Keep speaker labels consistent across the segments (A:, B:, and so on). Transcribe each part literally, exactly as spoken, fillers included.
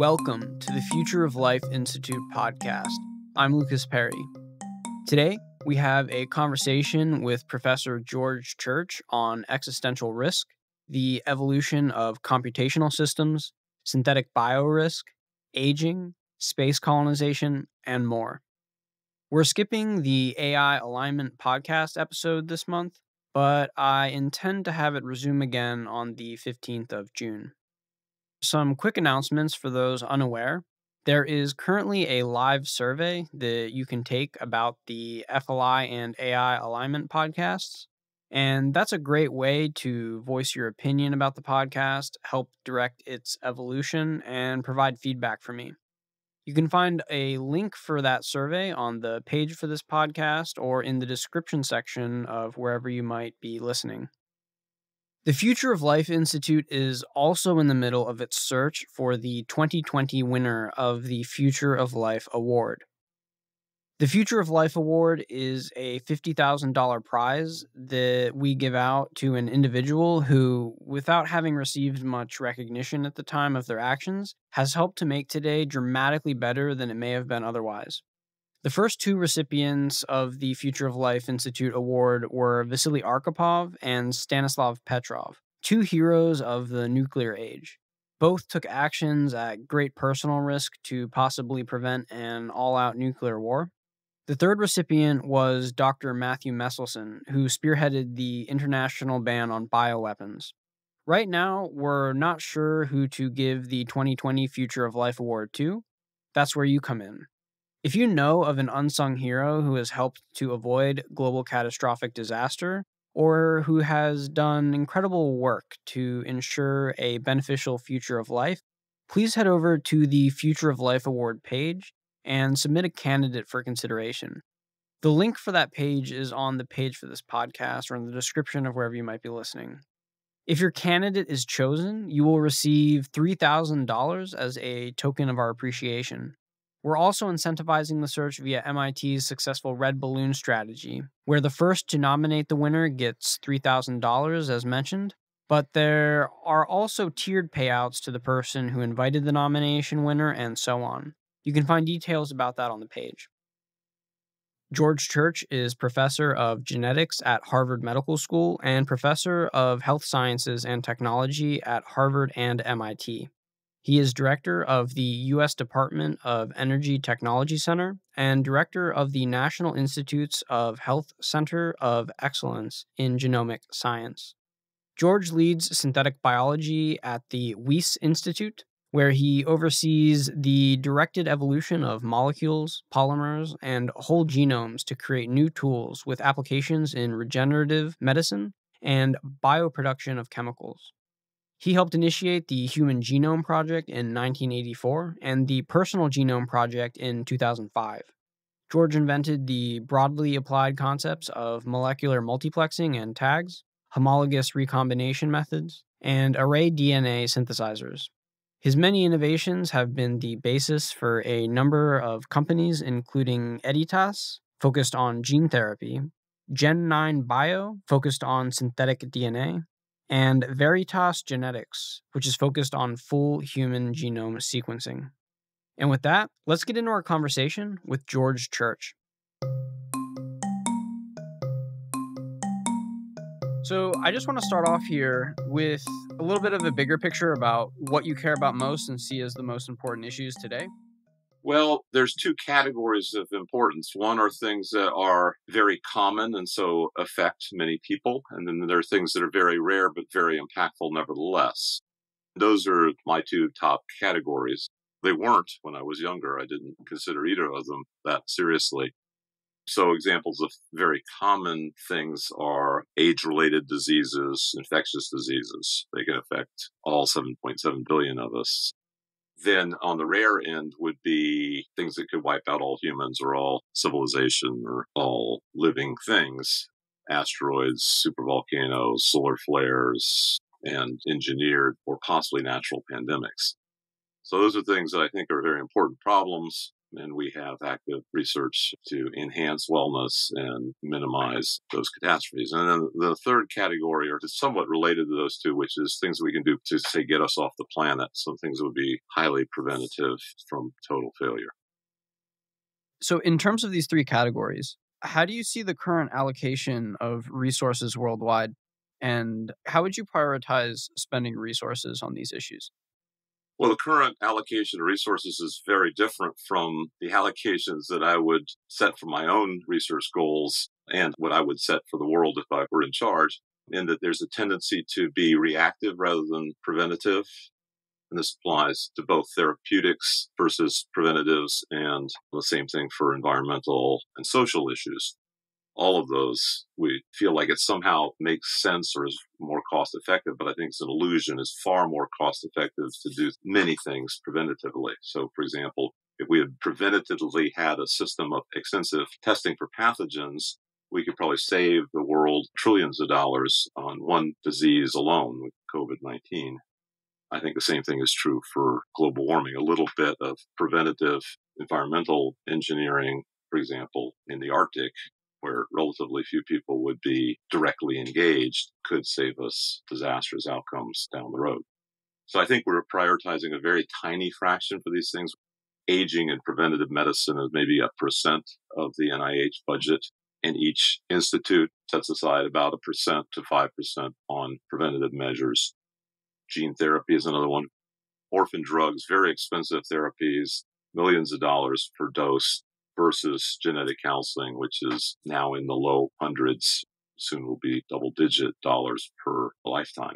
A: Welcome to the Future of Life Institute podcast. I'm Lucas Perry. Today, we have a conversation with Professor George Church on existential risk, the evolution of computational systems, synthetic biorisk, aging, space colonization, and more. We're skipping the A I alignment podcast episode this month, but I intend to have it resume again on the fifteenth of June. Some quick announcements for those unaware. There is currently a live survey that you can take about the F L I and A I alignment podcasts. And that's a great way to voice your opinion about the podcast, help direct its evolution, and provide feedback for me. You can find a link for that survey on the page for this podcast or in the description section of wherever you might be listening. The Future of Life Institute is also in the middle of its search for the twenty twenty winner of the Future of Life Award. The Future of Life Award is a fifty thousand dollars prize that we give out to an individual who, without having received much recognition at the time of their actions, has helped to make today dramatically better than it may have been otherwise. The first two recipients of the Future of Life Institute Award were Vasily Arkhipov and Stanislav Petrov, two heroes of the nuclear age. Both took actions at great personal risk to possibly prevent an all-out nuclear war. The third recipient was Doctor Matthew Meselson, who spearheaded the international ban on bioweapons. Right now, we're not sure who to give the twenty twenty Future of Life Award to. That's where you come in. If you know of an unsung hero who has helped to avoid global catastrophic disaster, or who has done incredible work to ensure a beneficial future of life, please head over to the Future of Life Award page and submit a candidate for consideration. The link for that page is on the page for this podcast or in the description of wherever you might be listening. If your candidate is chosen, you will receive three thousand dollars as a token of our appreciation. We're also incentivizing the search via M I T's successful Red Balloon strategy, where the first to nominate the winner gets three thousand dollars as mentioned, but there are also tiered payouts to the person who invited the nomination winner and so on. You can find details about that on the page. George Church is professor of genetics at Harvard Medical School and professor of health sciences and technology at Harvard and M I T. He is director of the U S Department of Energy Technology Center and director of the National Institutes of Health Center of Excellence in Genomic Science. George leads synthetic biology at the Wyss Institute, where he oversees the directed evolution of molecules, polymers, and whole genomes to create new tools with applications in regenerative medicine and bioproduction of chemicals. He helped initiate the Human Genome Project in nineteen eighty-four and the Personal Genome Project in two thousand five. George invented the broadly applied concepts of molecular multiplexing and tags, homologous recombination methods, and array D N A synthesizers. His many innovations have been the basis for a number of companies, including Editas, focused on gene therapy, Gen nine Bio, focused on synthetic D N A, and Veritas Genetics, which is focused on full human genome sequencing. And with that, let's get into our conversation with George Church. So I just want to start off here with a little bit of a bigger picture about what you care about most and see as the most important issues today.
B: Well, there's two categories of importance. One are things that are very common and so affect many people. And then there are things that are very rare but very impactful nevertheless. Those are my two top categories. They weren't when I was younger. I didn't consider either of them that seriously. So examples of very common things are age-related diseases, infectious diseases. They can affect all seven point seven billion of us. Then on the rare end would be things that could wipe out all humans or all civilization or all living things. Asteroids, supervolcanoes, solar flares, and engineered or possibly natural pandemics. So those are things that I think are very important problems. And we have active research to enhance wellness and minimize those catastrophes. And then the third category are somewhat related to those two, which is things we can do to, say, get us off the planet. Some things that would be highly preventative from total failure.
A: So in terms of these three categories, how do you see the current allocation of resources worldwide? And how would you prioritize spending resources on these issues?
B: Well, the current allocation of resources is very different from the allocations that I would set for my own research goals and what I would set for the world if I were in charge, in that there's a tendency to be reactive rather than preventative. And this applies to both therapeutics versus preventatives, and the same thing for environmental and social issues. All of those, we feel like it somehow makes sense or is more cost effective, but I think it's an illusion. It's far more cost effective to do many things preventatively. So, for example, if we had preventatively had a system of extensive testing for pathogens, we could probably save the world trillions of dollars on one disease alone with COVID nineteen. I think the same thing is true for global warming. A little bit of preventative environmental engineering, for example, in the Arctic, where relatively few people would be directly engaged, could save us disastrous outcomes down the road. So I think we're prioritizing a very tiny fraction for these things. Aging and preventative medicine is maybe a percent of the N I H budget, and each institute sets aside about a percent to five percent on preventative measures. Gene therapy is another one. Orphan drugs, very expensive therapies, millions of dollars per dose, versus genetic counseling, which is now in the low hundreds, soon will be double-digit dollars per lifetime.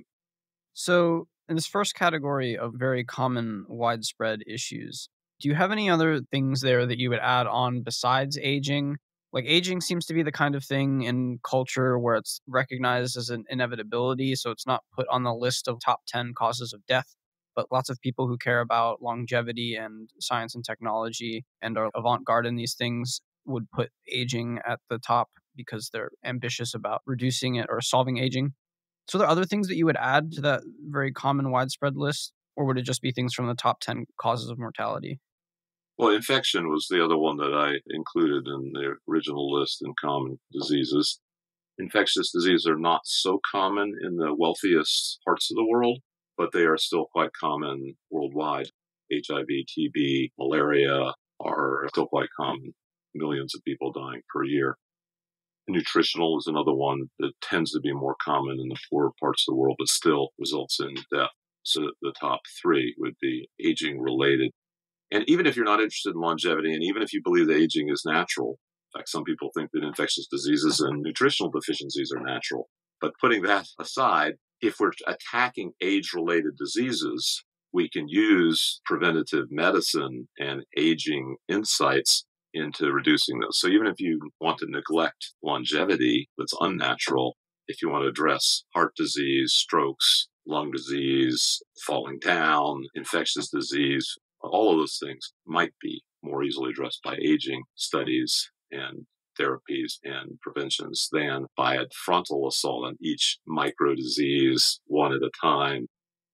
A: So in this first category of very common widespread issues, do you have any other things there that you would add on besides aging? Like aging seems to be the kind of thing in culture where it's recognized as an inevitability, so it's not put on the list of top ten causes of death. But lots of people who care about longevity and science and technology and are avant-garde in these things would put aging at the top because they're ambitious about reducing it or solving aging. So are there other things that you would add to that very common widespread list, or would it just be things from the top ten causes of mortality?
B: Well, infection was the other one that I included in the original list in common diseases. Infectious diseases are not so common in the wealthiest parts of the world, but they are still quite common worldwide. H I V, T B, malaria are still quite common. Millions of people dying per year. Nutritional is another one that tends to be more common in the poorer parts of the world, but still results in death. So the top three would be aging related. And even if you're not interested in longevity, and even if you believe that aging is natural, in fact, some people think that infectious diseases and nutritional deficiencies are natural. But putting that aside, if we're attacking age-related diseases, we can use preventative medicine and aging insights into reducing those. So even if you want to neglect longevity that's unnatural, if you want to address heart disease, strokes, lung disease, falling down, infectious disease, all of those things might be more easily addressed by aging studies and therapies and preventions than by a frontal assault on each micro disease one at a time.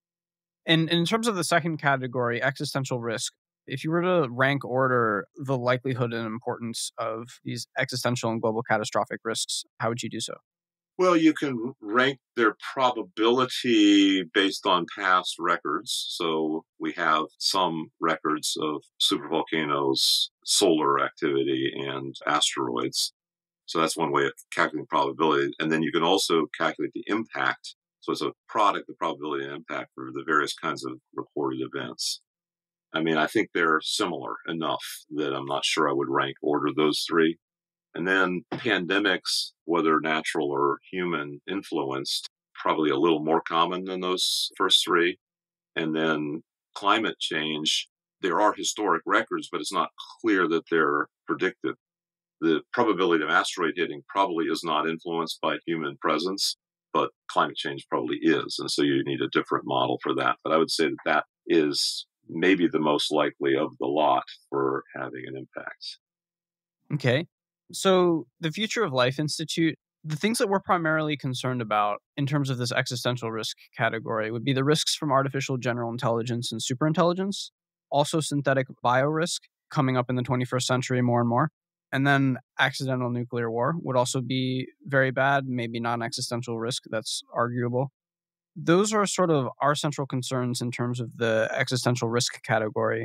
A: And in terms of the second category, existential risk, if you were to rank order the likelihood and importance of these existential and global catastrophic risks, how would you do so?
B: Well, you can rank their probability based on past records. So we have some records of supervolcanoes, solar activity, and asteroids. So that's one way of calculating probability. And then you can also calculate the impact. So it's a product of probability and impact for the various kinds of recorded events. I mean, I think they're similar enough that I'm not sure I would rank order those three. And then pandemics, whether natural or human influenced, probably a little more common than those first three. And then climate change, there are historic records, but it's not clear that they're predictive. The probability of asteroid hitting probably is not influenced by human presence, but climate change probably is. And so you need a different model for that. But I would say that that is maybe the most likely of the lot for having an impact.
A: Okay. So the Future of Life Institute, the things that we're primarily concerned about in terms of this existential risk category would be the risks from artificial general intelligence and superintelligence, also synthetic biorisk, coming up in the twenty-first century more and more. And then accidental nuclear war would also be very bad, maybe not an existential risk. That's arguable. Those are sort of our central concerns in terms of the existential risk category.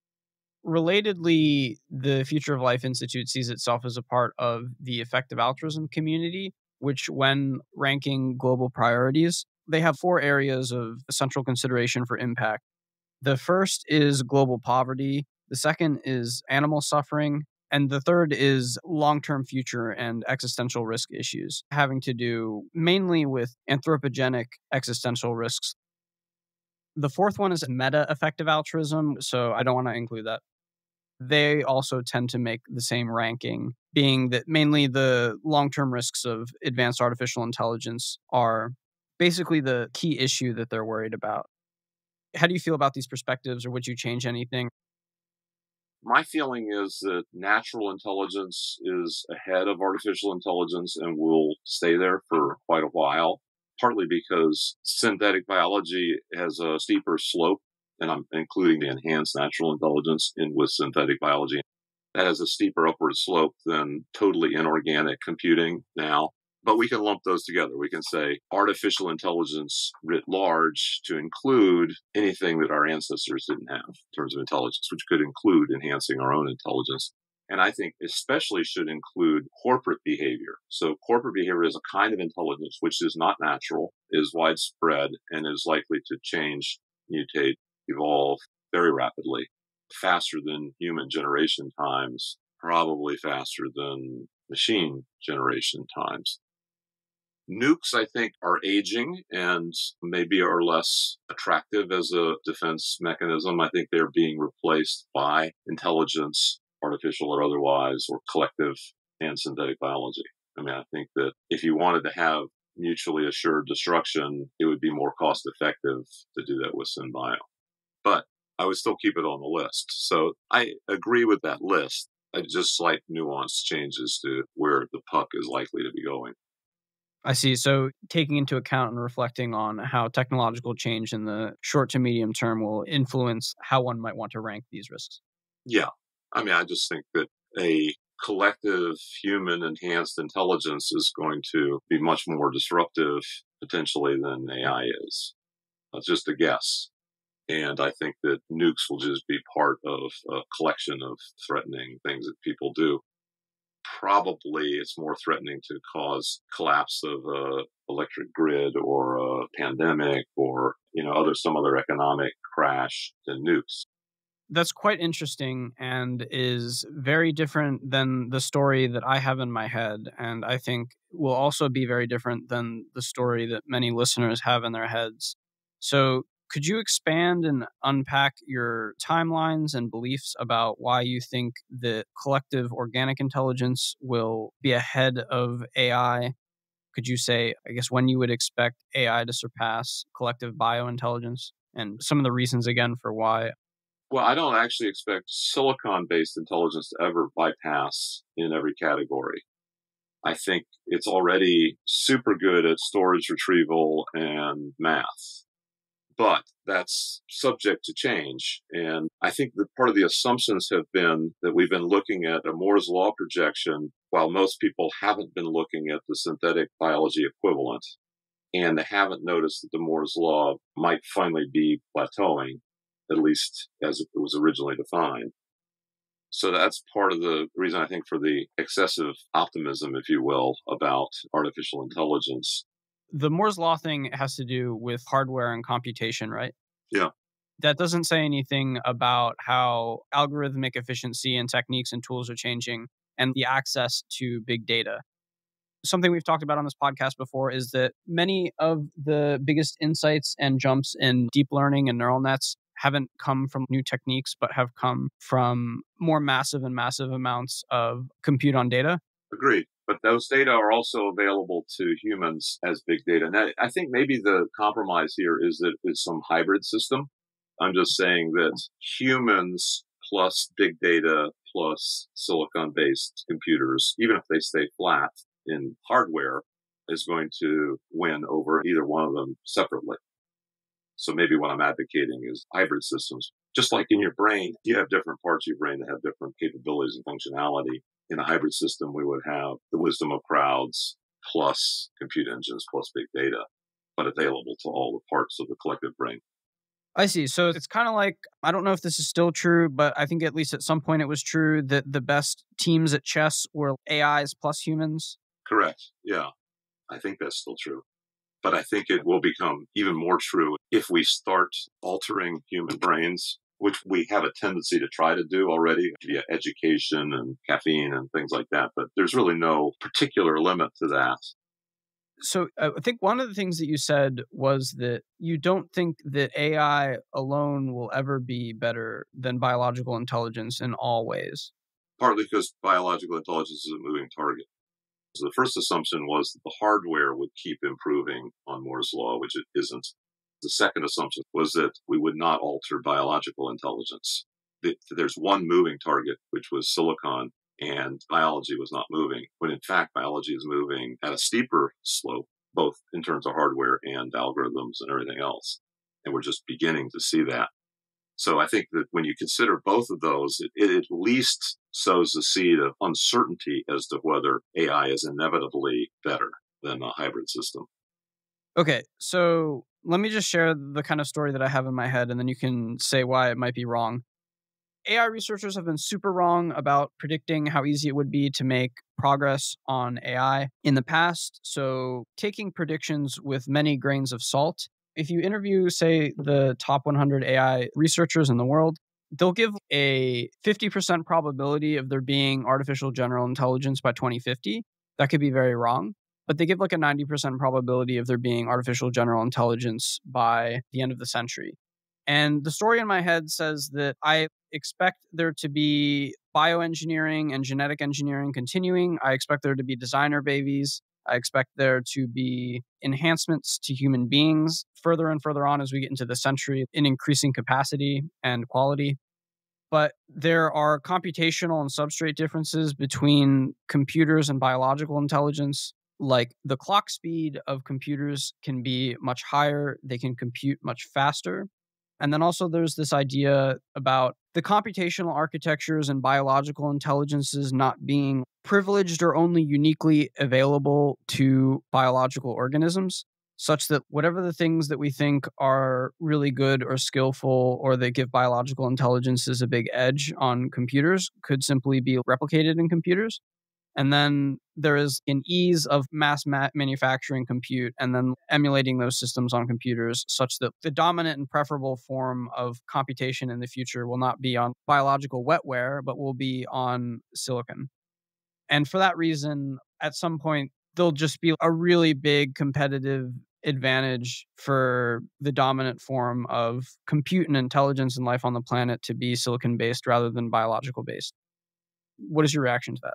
A: Relatedly, the Future of Life Institute sees itself as a part of the effective altruism community, which, when ranking global priorities, they have four areas of central consideration for impact. The first is global poverty, the second is animal suffering, and the third is long-term future and existential risk issues, having to do mainly with anthropogenic existential risks. The fourth one is meta-effective altruism, so I don't want to include that. They also tend to make the same ranking, being that mainly the long-term risks of advanced artificial intelligence are basically the key issue that they're worried about. How do you feel about these perspectives, or would you change anything?
B: My feeling is that natural intelligence is ahead of artificial intelligence and will stay there for quite a while, partly because synthetic biology has a steeper slope, and I'm including the enhanced natural intelligence in with synthetic biology. That has a steeper upward slope than totally inorganic computing now. But we can lump those together. We can say artificial intelligence writ large to include anything that our ancestors didn't have in terms of intelligence, which could include enhancing our own intelligence. And I think especially should include corporate behavior. So corporate behavior is a kind of intelligence which is not natural, is widespread, and is likely to change, mutate, evolve very rapidly, faster than human generation times, probably faster than machine generation times. Nukes, I think, are aging and maybe are less attractive as a defense mechanism. I think they're being replaced by intelligence, artificial or otherwise, or collective and synthetic biology. I mean, I think that if you wanted to have mutually assured destruction, it would be more cost effective to do that with synbio. But I would still keep it on the list. So I agree with that list. I just slight nuance changes to where the puck is likely to be going.
A: I see. So taking into account and reflecting on how technological change in the short to medium term will influence how one might want to rank these risks.
B: Yeah. I mean, I just think that a collective human enhanced intelligence is going to be much more disruptive potentially than A I is. That's just a guess. And I think that nukes will just be part of a collection of threatening things that people do. Probably it's more threatening to cause collapse of a electric grid or a pandemic or, you know, other some other economic crash than nukes.
A: That's quite interesting and is very different than the story that I have in my head. And I think will also be very different than the story that many listeners have in their heads. So could you expand and unpack your timelines and beliefs about why you think that collective organic intelligence will be ahead of A I? Could you say, I guess, when you would expect A I to surpass collective biointelligence and some of the reasons, again, for why?
B: Well, I don't actually expect silicon-based intelligence to ever bypass in every category. I think it's already super good at storage retrieval and math. But that's subject to change. And I think that part of the assumptions have been that we've been looking at a Moore's Law projection while most people haven't been looking at the synthetic biology equivalent. And they haven't noticed that the Moore's Law might finally be plateauing, at least as it was originally defined. So that's part of the reason, I think, for the excessive optimism, if you will, about artificial intelligence.
A: The Moore's Law thing has to do with hardware and computation, right?
B: Yeah.
A: That doesn't say anything about how algorithmic efficiency and techniques and tools are changing and the access to big data. Something we've talked about on this podcast before is that many of the biggest insights and jumps in deep learning and neural nets haven't come from new techniques, but have come from more massive and massive amounts of compute on data.
B: Agreed. But those data are also available to humans as big data. And I think maybe the compromise here is that it's some hybrid system. I'm just saying that humans plus big data plus silicon-based computers, even if they stay flat in hardware, is going to win over either one of them separately. So maybe what I'm advocating is hybrid systems, Just like in your brain, you have different parts of your brain that have different capabilities and functionality. In a hybrid system, we would have the wisdom of crowds plus compute engines plus big data, but available to all the parts of the collective brain.
A: I see. So it's kind of like, I don't know if this is still true, but I think at least at some point it was true that the best teams at chess were A Is plus humans.
B: Correct. Yeah, I think that's still true. But I think it will become even more true if we start altering human brains, which we have a tendency to try to do already via education and caffeine and things like that. But there's really no particular limit to that.
A: So uh, I think one of the things that you said was that you don't think that A I alone will ever be better than biological intelligence in all ways.
B: Partly because biological intelligence is a moving target. So the first assumption was that the hardware would keep improving on Moore's law, which it isn't. The second assumption was that we would not alter biological intelligence. There's one moving target, which was silicon, and biology was not moving, when in fact biology is moving at a steeper slope, both in terms of hardware and algorithms and everything else. And we're just beginning to see that. So I think that when you consider both of those, it, it at least sows the seed of uncertainty as to whether A I is inevitably better than a hybrid system.
A: Okay, so let me just share the kind of story that I have in my head, and then you can say why it might be wrong. A I researchers have been super wrong about predicting how easy it would be to make progress on A I in the past. So taking predictions with many grains of salt. If you interview, say, the top one hundred A I researchers in the world, they'll give a fifty percent probability of there being artificial general intelligence by twenty fifty. That could be very wrong. But they give like a ninety percent probability of there being artificial general intelligence by the end of the century. And the story in my head says that I expect there to be bioengineering and genetic engineering continuing. I expect there to be designer babies. I expect there to be enhancements to human beings further and further on as we get into the century in increasing capacity and quality. But there are computational and substrate differences between computers and biological intelligence. Like the clock speed of computers can be much higher. They can compute much faster. And then also there's this idea about the computational architectures and biological intelligences not being privileged or only uniquely available to biological organisms, such that whatever the things that we think are really good or skillful or that give biological intelligences a big edge on computers could simply be replicated in computers. And then there is an ease of mass ma- manufacturing compute and then emulating those systems on computers such that the dominant and preferable form of computation in the future will not be on biological wetware, but will be on silicon. And for that reason, at some point, there'll just be a really big competitive advantage for the dominant form of compute and intelligence and life on the planet to be silicon-based rather than biological-based. What is your reaction to that?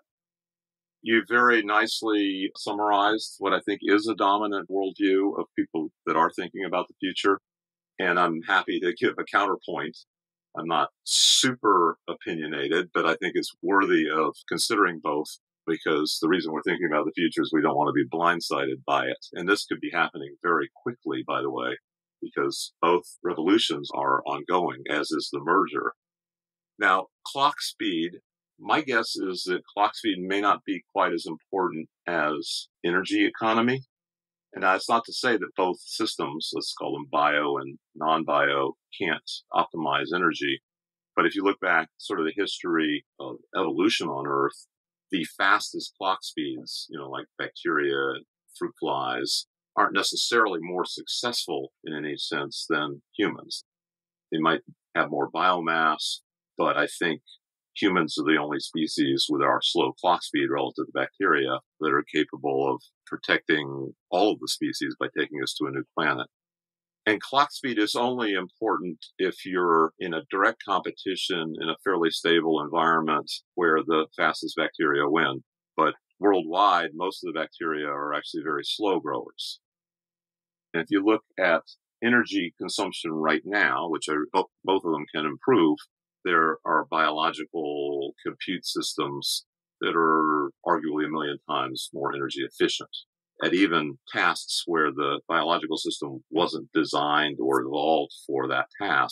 B: You very nicely summarized what I think is a dominant worldview of people that are thinking about the future. And I'm happy to give a counterpoint. I'm not super opinionated, but I think it's worthy of considering both, because the reason we're thinking about the future is we don't want to be blindsided by it. And this could be happening very quickly, by the way, because both revolutions are ongoing, as is the merger. Now, clock speed. My guess is that clock speed may not be quite as important as energy economy. And that's not to say that both systems, let's call them bio and non-bio, can't optimize energy. But if you look back sort of the history of evolution on Earth, the fastest clock speeds, you know, like bacteria, fruit flies, aren't necessarily more successful in any sense than humans. They might have more biomass, but I think humans are the only species with our slow clock speed relative to bacteria that are capable of protecting all of the species by taking us to a new planet. And clock speed is only important if you're in a direct competition in a fairly stable environment where the fastest bacteria win. But worldwide, most of the bacteria are actually very slow growers. And if you look at energy consumption right now, which are, both of them can improve, there are biological compute systems that are arguably a million times more energy efficient at even tasks where the biological system wasn't designed or evolved for that task.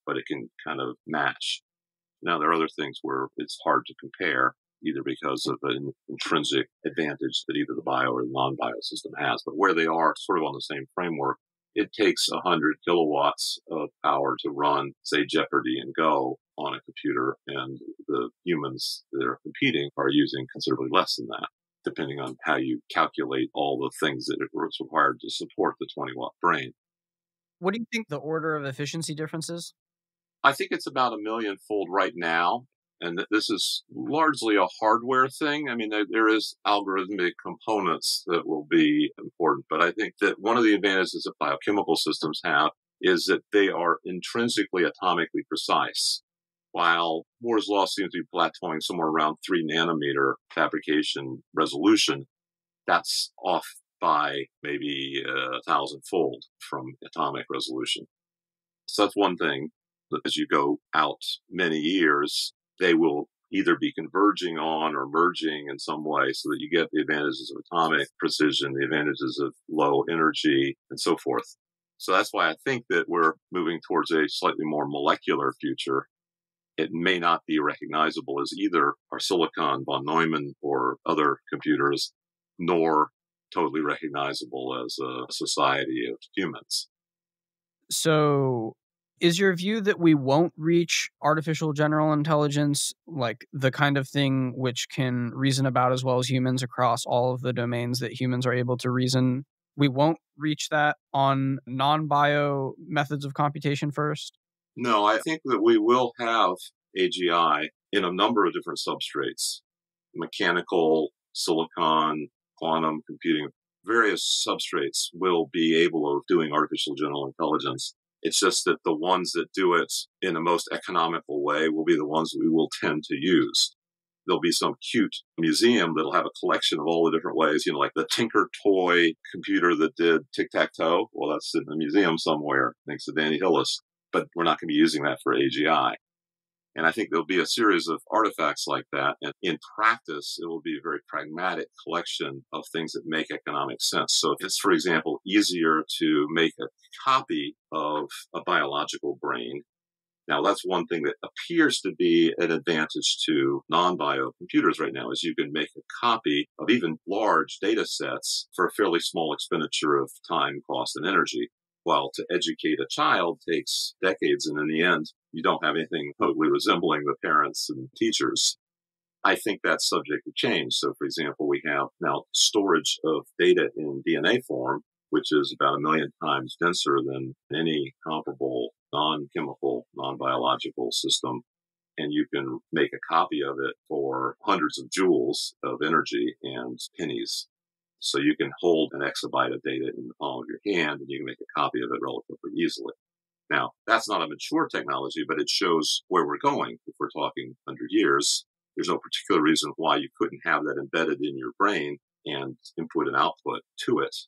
B: but it can kind of match. Now, there are other things where it's hard to compare, either because of an intrinsic advantage that either the bio or the non-bio system has, but where they are sort of on the same framework, it takes one hundred kilowatts of power to run, say, Jeopardy and Go on a computer, and the humans that are competing are using considerably less than that, depending on how you calculate all the things that it was required to support the twenty watt brain.
A: What do you think the order of efficiency difference is?
B: I think it's about a million fold right now. And this is largely a hardware thing. I mean, there, there is algorithmic components that will be important, but I think that one of the advantages that biochemical systems have is that they are intrinsically atomically precise. While Moore's law seems to be plateauing somewhere around three nanometer fabrication resolution, that's off by maybe a thousand fold from atomic resolution. So that's one thing. But as you go out many years, they will either be converging on or merging in some way so that you get the advantages of atomic precision, the advantages of low energy, and so forth. So that's why I think that we're moving towards a slightly more molecular future. It may not be recognizable as either our Silicon, von Neumann, or other computers, nor totally recognizable as a society of humans.
A: So is your view that we won't reach artificial general intelligence, like the kind of thing which can reason about as well as humans across all of the domains that humans are able to reason? We won't reach that on non-bio methods of computation first?
B: No, I think that we will have A G I in a number of different substrates: mechanical, silicon, quantum computing. Various substrates will be able of doing artificial general intelligence. It's just that the ones that do it in the most economical way will be the ones we will tend to use. There'll be some cute museum that'll have a collection of all the different ways, you know, like the Tinker Toy computer that did tic-tac-toe. Well, that's in the museum somewhere, thanks to Danny Hillis. But we're not going to be using that for A G I. And I think there'll be a series of artifacts like that. And in practice, it will be a very pragmatic collection of things that make economic sense. So if it's, for example, easier to make a copy of a biological brain, now that's one thing that appears to be an advantage to non-bio computers right now, is you can make a copy of even large data sets for a fairly small expenditure of time, cost, and energy. While to educate a child takes decades, and in the end, you don't have anything totally resembling the parents and teachers. I think that's subject to change. So, for example, we have now storage of data in D N A form, which is about a million times denser than any comparable non-chemical, non-biological system. And you can make a copy of it for hundreds of joules of energy and pennies. So you can hold an exabyte of data in the palm of your hand, and you can make a copy of it relatively easily. Now, that's not a mature technology, but it shows where we're going. If we're talking one hundred years, there's no particular reason why you couldn't have that embedded in your brain and input and output to it.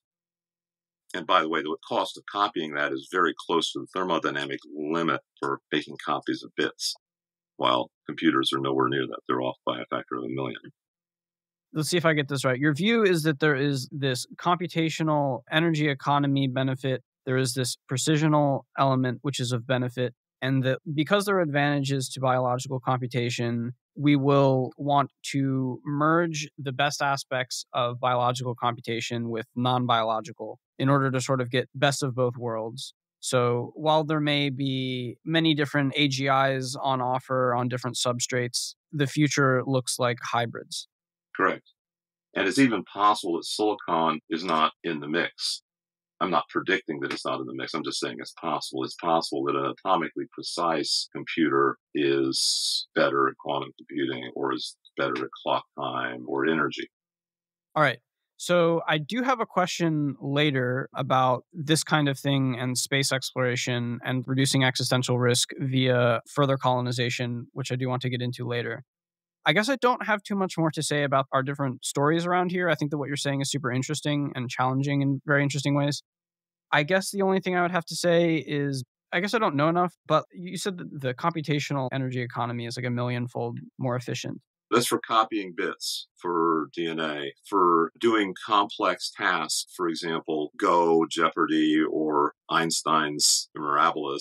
B: And by the way, the cost of copying that is very close to the thermodynamic limit for making copies of bits, while computers are nowhere near that. They're off by a factor of a million.
A: Let's see if I get this right. Your view is that there is this computational energy economy benefit, there is this precisional element which is of benefit, and that because there are advantages to biological computation, we will want to merge the best aspects of biological computation with non-biological in order to sort of get best of both worlds. So while there may be many different A G Is on offer on different substrates, the future looks like hybrids.
B: Correct. And it's even possible that silicon is not in the mix. I'm not predicting that it's not in the mix. I'm just saying it's possible. It's possible that an atomically precise computer is better at quantum computing, or is better at clock time or energy.
A: All right. So I do have a question later about this kind of thing and space exploration and reducing existential risk via further colonization, which I do want to get into later. I guess I don't have too much more to say about our different stories around here. I think that what you're saying is super interesting and challenging in very interesting ways. I guess the only thing I would have to say is, I guess I don't know enough, but you said that the computational energy economy is like a million-fold more efficient.
B: That's for copying bits, for D N A, for doing complex tasks, for example, Go, Jeopardy, or Einstein's Mirabilis.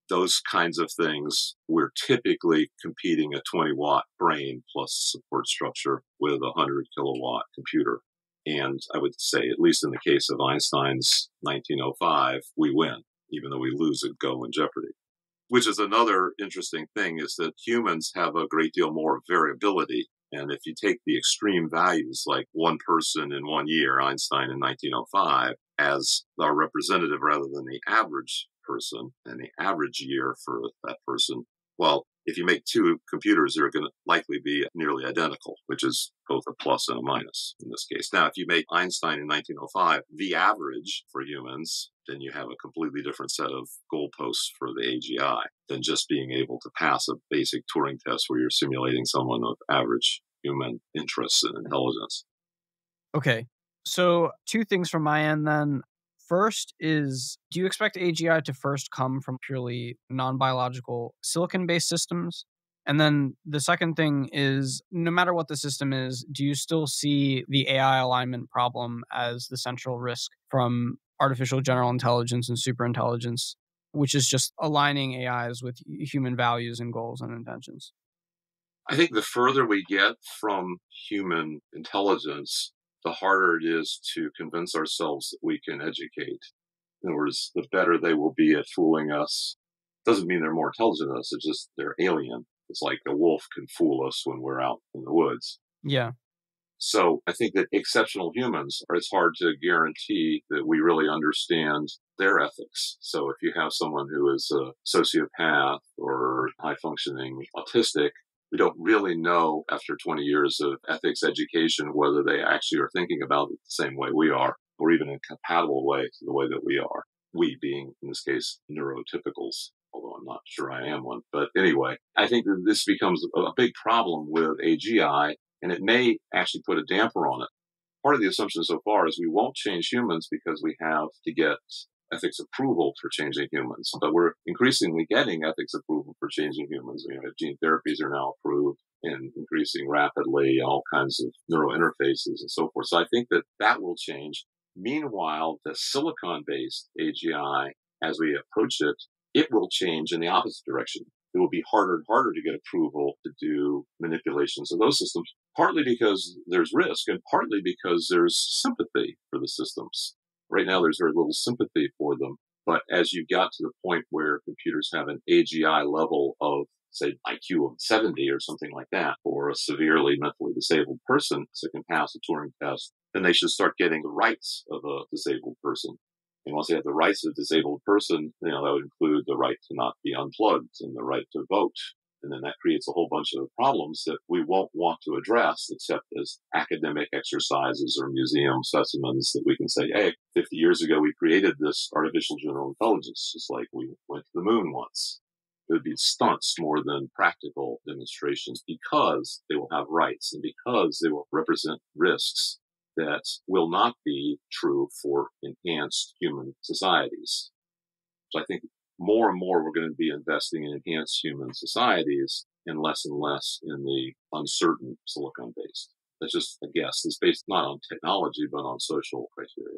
B: those kinds of things, we're typically competing a twenty watt brain plus support structure with a one hundred kilowatt computer. And I would say, at least in the case of Einstein's nineteen oh five, we win, even though we lose at Go and Jeopardy. Which is another interesting thing, is that humans have a great deal more variability. And if you take the extreme values, like one person in one year, Einstein in nineteen oh five, as our representative rather than the average person and the average year for that person, well, if you make two computers, they're going to likely be nearly identical, which is both a plus and a minus in this case. Now, if you make Einstein in nineteen oh five the average for humans, then you have a completely different set of goalposts for the A G I than just being able to pass a basic Turing test where you're simulating someone of average human interests and intelligence.
A: Okay. So two things from my end then. First is, do you expect A G I to first come from purely non-biological silicon-based systems? And then the second thing is, no matter what the system is, do you still see the A I alignment problem as the central risk from artificial general intelligence and superintelligence, which is just aligning A Is with human values and goals and intentions?
B: I think the further we get from human intelligence, the harder it is to convince ourselves that we can educate. In other words, the better they will be at fooling us. Doesn't mean they're more intelligent than us, it's just they're alien. It's like a wolf can fool us when we're out in the woods.
A: Yeah.
B: So I think that exceptional humans, are, it's hard to guarantee that we really understand their ethics. So if you have someone who is a sociopath or high-functioning autistic, we don't really know after twenty years of ethics education whether they actually are thinking about it the same way we are, or even in a compatible way to the way that we are. We being, in this case, neurotypicals, although I'm not sure I am one. But anyway, I think that this becomes a big problem with A G I, and it may actually put a damper on it. Part of the assumption so far is we won't change humans because we have to get ethics approval for changing humans. But we're increasingly getting ethics approval for changing humans. You know, gene therapies are now approved and increasing rapidly, all kinds of neurointerfaces and so forth. So I think that that will change. Meanwhile, the silicon-based A G I, as we approach it, it will change in the opposite direction. It will be harder and harder to get approval to do manipulations of those systems, partly because there's risk and partly because there's sympathy for the systems. Right now, there's very little sympathy for them. But as you got to the point where computers have an A G I level of, say, I Q of seventy or something like that, or a severely mentally disabled person that can pass a Turing test, then they should start getting the rights of a disabled person. And once they have the rights of a disabled person, you know, that would include the right to not be unplugged and the right to vote. And then that creates a whole bunch of problems that we won't want to address except as academic exercises or museum specimens that we can say, hey, fifty years ago, we created this artificial general intelligence, just like we went to the moon once. It would be stunts more than practical demonstrations because they will have rights and because they will represent risks that will not be true for enhanced human societies. So I think more and more we're going to be investing in enhanced human societies and less and less in the uncertain silicon-based. That's just a guess. It's based not on technology, but on social criteria.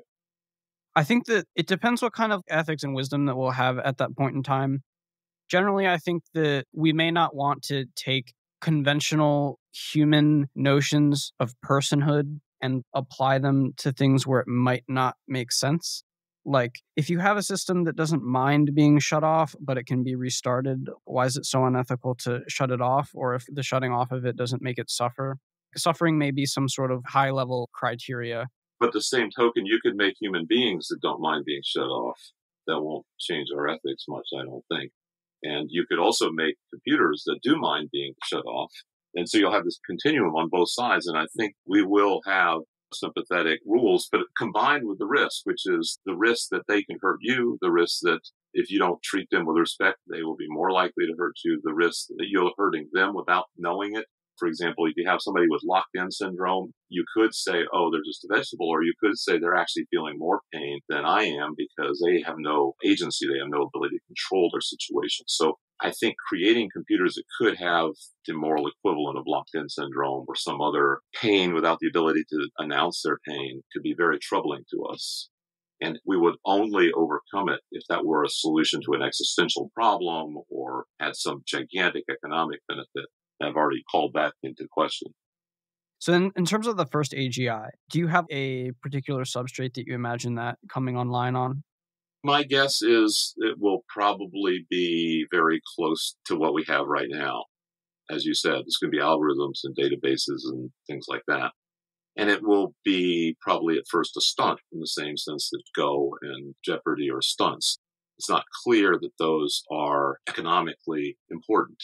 A: I think that it depends what kind of ethics and wisdom that we'll have at that point in time. Generally, I think that we may not want to take conventional human notions of personhood and apply them to things where it might not make sense. Like, if you have a system that doesn't mind being shut off, but it can be restarted, why is it so unethical to shut it off? Or if the shutting off of it doesn't make it suffer? Suffering may be some sort of high-level criteria.
B: But the same token, you could make human beings that don't mind being shut off. That won't change our ethics much, I don't think. And you could also make computers that do mind being shut off. And so you'll have this continuum on both sides. And I think we will have sympathetic rules, but combined with the risk, which is the risk that they can hurt you, the risk that if you don't treat them with respect, they will be more likely to hurt you, the risk that you're hurting them without knowing it. For example, if you have somebody with locked-in syndrome, you could say, oh, they're just a vegetable, or you could say they're actually feeling more pain than I am because they have no agency, they have no ability to control their situation. So I think creating computers that could have the moral equivalent of locked-in syndrome or some other pain without the ability to announce their pain could be very troubling to us. And we would only overcome it if that were a solution to an existential problem or had some gigantic economic benefit. I've already called that into question.
A: So in, in terms of the first A G I, do you have a particular substrate that you imagine that coming online on?
B: My guess is it will probably be very close to what we have right now. As you said, it's going to be algorithms and databases and things like that. And it will be probably at first a stunt in the same sense that Go and Jeopardy are stunts. It's not clear that those are economically important.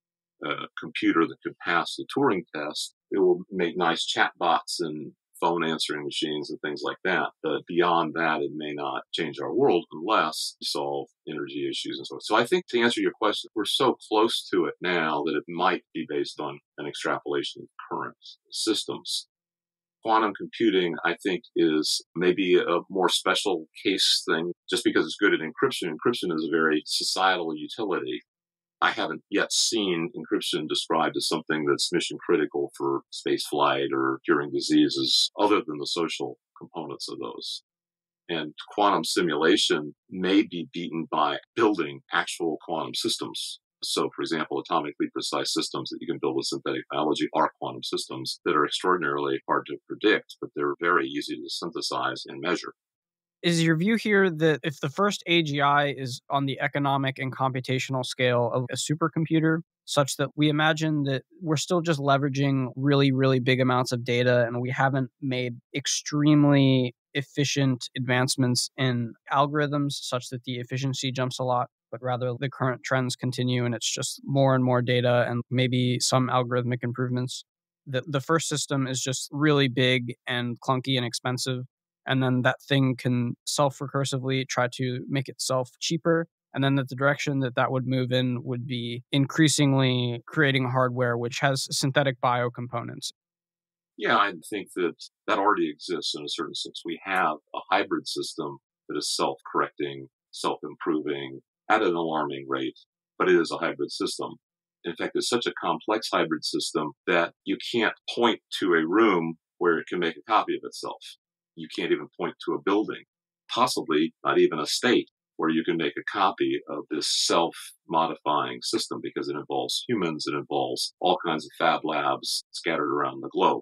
B: A computer that could pass the Turing test, it will make nice chatbots and phone answering machines and things like that. But beyond that, it may not change our world unless we solve energy issues and so on. So I think to answer your question, we're so close to it now that it might be based on an extrapolation of current systems. Quantum computing, I think, is maybe a more special case thing just because it's good at encryption. Encryption is a very societal utility. I haven't yet seen encryption described as something that's mission critical for space flight or curing diseases, other than the social components of those. And quantum simulation may be beaten by building actual quantum systems. So, for example, atomically precise systems that you can build with synthetic biology are quantum systems that are extraordinarily hard to predict, but they're very easy to synthesize and measure.
A: Is your view here that if the first A G I is on the economic and computational scale of a supercomputer, such that we imagine that we're still just leveraging really, really big amounts of data and we haven't made extremely efficient advancements in algorithms such that the efficiency jumps a lot, but rather the current trends continue and it's just more and more data and maybe some algorithmic improvements? The, the first system is just really big and clunky and expensive. And then that thing can self-recursively try to make itself cheaper. And then that the direction that that would move in would be increasingly creating hardware which has synthetic bio components.
B: Yeah, I think that that already exists in a certain sense. We have a hybrid system that is self-correcting, self-improving at an alarming rate, but it is a hybrid system. In fact, it's such a complex hybrid system that you can't point to a room where it can make a copy of itself. You can't even point to a building, possibly not even a state, where you can make a copy of this self-modifying system because it involves humans, it involves all kinds of fab labs scattered around the globe.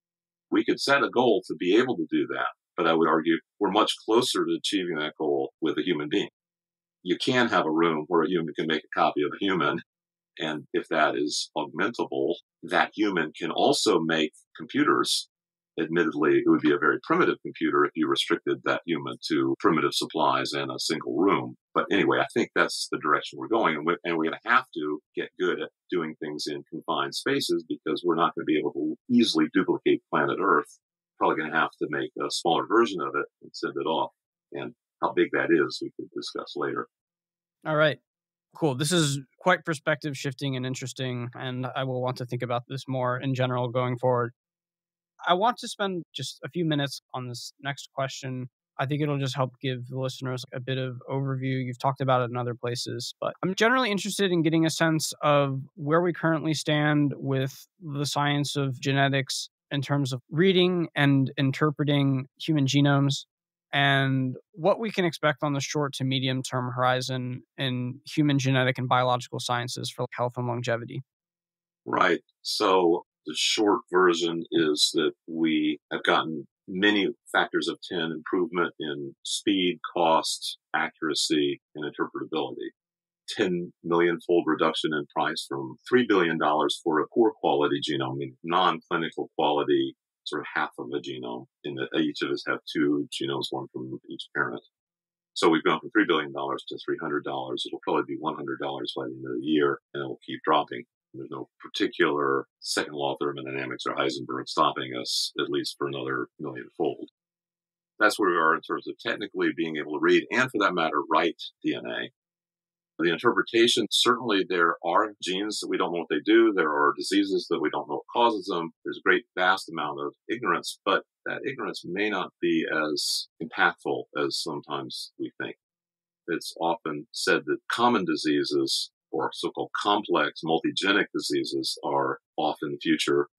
B: We could set a goal to be able to do that, but I would argue we're much closer to achieving that goal with a human being. You can have a room where a human can make a copy of a human, and if that is augmentable, that human can also make computers. Admittedly, it would be a very primitive computer if you restricted that human to primitive supplies and a single room. But anyway, I think that's the direction we're going. And we're, and we're going to have to get good at doing things in confined spaces because we're not going to be able to easily duplicate planet Earth. Probably going to have to make a smaller version of it and send it off. And how big that is, we could discuss later.
A: All right. Cool. This is quite perspective shifting and interesting. And I will want to think about this more in general going forward. I want to spend just a few minutes on this next question. I think it'll just help give the listeners a bit of overview. You've talked about it in other places, but I'm generally interested in getting a sense of where we currently stand with the science of genetics in terms of reading and interpreting human genomes and what we can expect on the short to medium term horizon in human genetic and biological sciences for health and longevity.
B: Right. So the short version is that we have gotten many factors of ten improvement in speed, cost, accuracy, and interpretability. ten million fold reduction in price from three billion dollars for a poor quality genome, meaning non-clinical quality, sort of half of a genome, in that each of us have two genomes, one from each parent. So we've gone from three billion dollars to three hundred dollars. It'll probably be one hundred dollars by the end of the year, and it will keep dropping. There's no particular second law of thermodynamics or Heisenberg stopping us, at least for another millionfold. That's where we are in terms of technically being able to read, and for that matter, write D N A. The interpretation, certainly there are genes that we don't know what they do. There are diseases that we don't know what causes them. There's a great vast amount of ignorance, but that ignorance may not be as impactful as sometimes we think. It's often said that common diseases or so-called complex multigenic diseases are off in the future.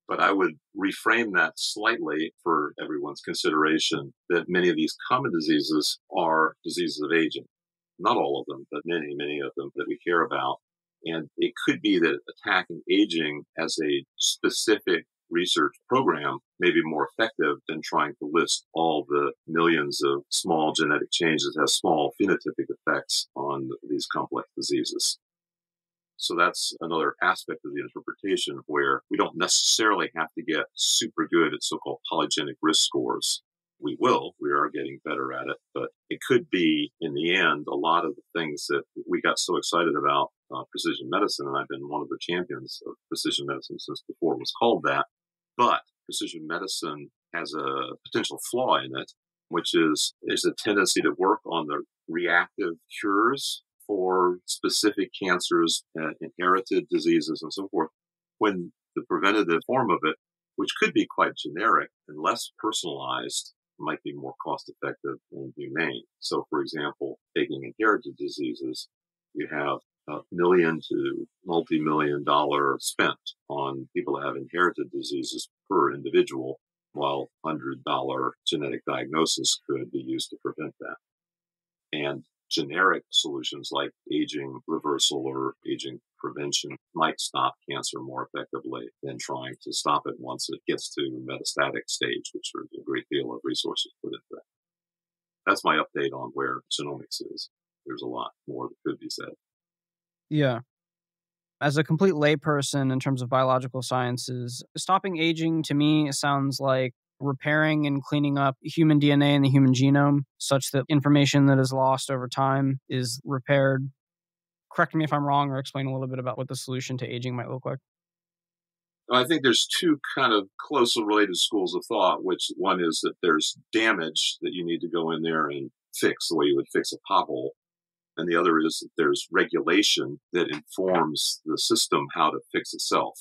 B: But I would reframe that slightly for everyone's consideration that many of these common diseases are diseases of aging. Not all of them, but many, many of them that we care about. And it could be that attacking aging as a specific research program may be more effective than trying to list all the millions of small genetic changes that have small phenotypic effects on these complex diseases. So that's another aspect of the interpretation where we don't necessarily have to get super good at so-called polygenic risk scores. We will, we are getting better at it, but it could be, in the end, a lot of the things that we got so excited about uh, precision medicine, and I've been one of the champions of precision medicine since before it was called that, but precision medicine has a potential flaw in it, which is there's a tendency to work on the reactive cures for specific cancers, uh, inherited diseases, and so forth, when the preventative form of it, which could be quite generic and less personalized, might be more cost effective and humane. So, for example, taking inherited diseases, you have a million to multi-million dollar spent on people that have inherited diseases per individual, while one hundred dollar genetic diagnosis could be used to prevent that. And generic solutions like aging reversal or aging prevention might stop cancer more effectively than trying to stop it once it gets to metastatic stage, which there's a great deal of resources put into that. That's my update on where genomics is. There's a lot more that could be said.
A: Yeah. As a complete layperson in terms of biological sciences, stopping aging to me sounds like repairing and cleaning up human D N A in the human genome such that information that is lost over time is repaired. Correct me if I'm wrong, or explain a little bit about what the solution to aging might look like.
B: I think there's two kind of closely related schools of thought, which one is that there's damage that you need to go in there and fix the way you would fix a pothole. And the other is that there's regulation that informs the system how to fix itself.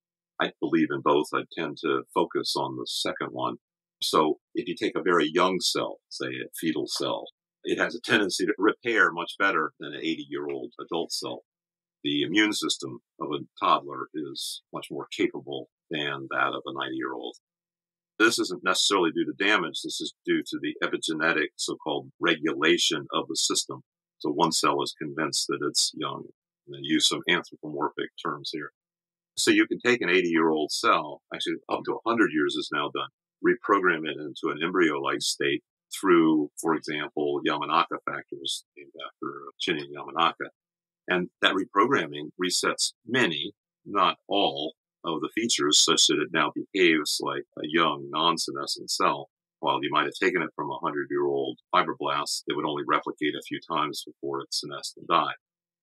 B: I believe in both. I tend to focus on the second one. So if you take a very young cell, say a fetal cell, it has a tendency to repair much better than an eighty-year-old adult cell. The immune system of a toddler is much more capable than that of a ninety-year-old. This isn't necessarily due to damage. This is due to the epigenetic so-called regulation of the system. So one cell is convinced that it's young, and then use some anthropomorphic terms here. So you can take an eighty-year-old cell, actually up to one hundred years is now done, reprogram it into an embryo-like state through, for example, Yamanaka factors named after Shinya Yamanaka. And that reprogramming resets many, not all, of the features such that it now behaves like a young, non-senescent cell. While you might have taken it from a hundred-year-old fibroblast, it would only replicate a few times before it senesced and died.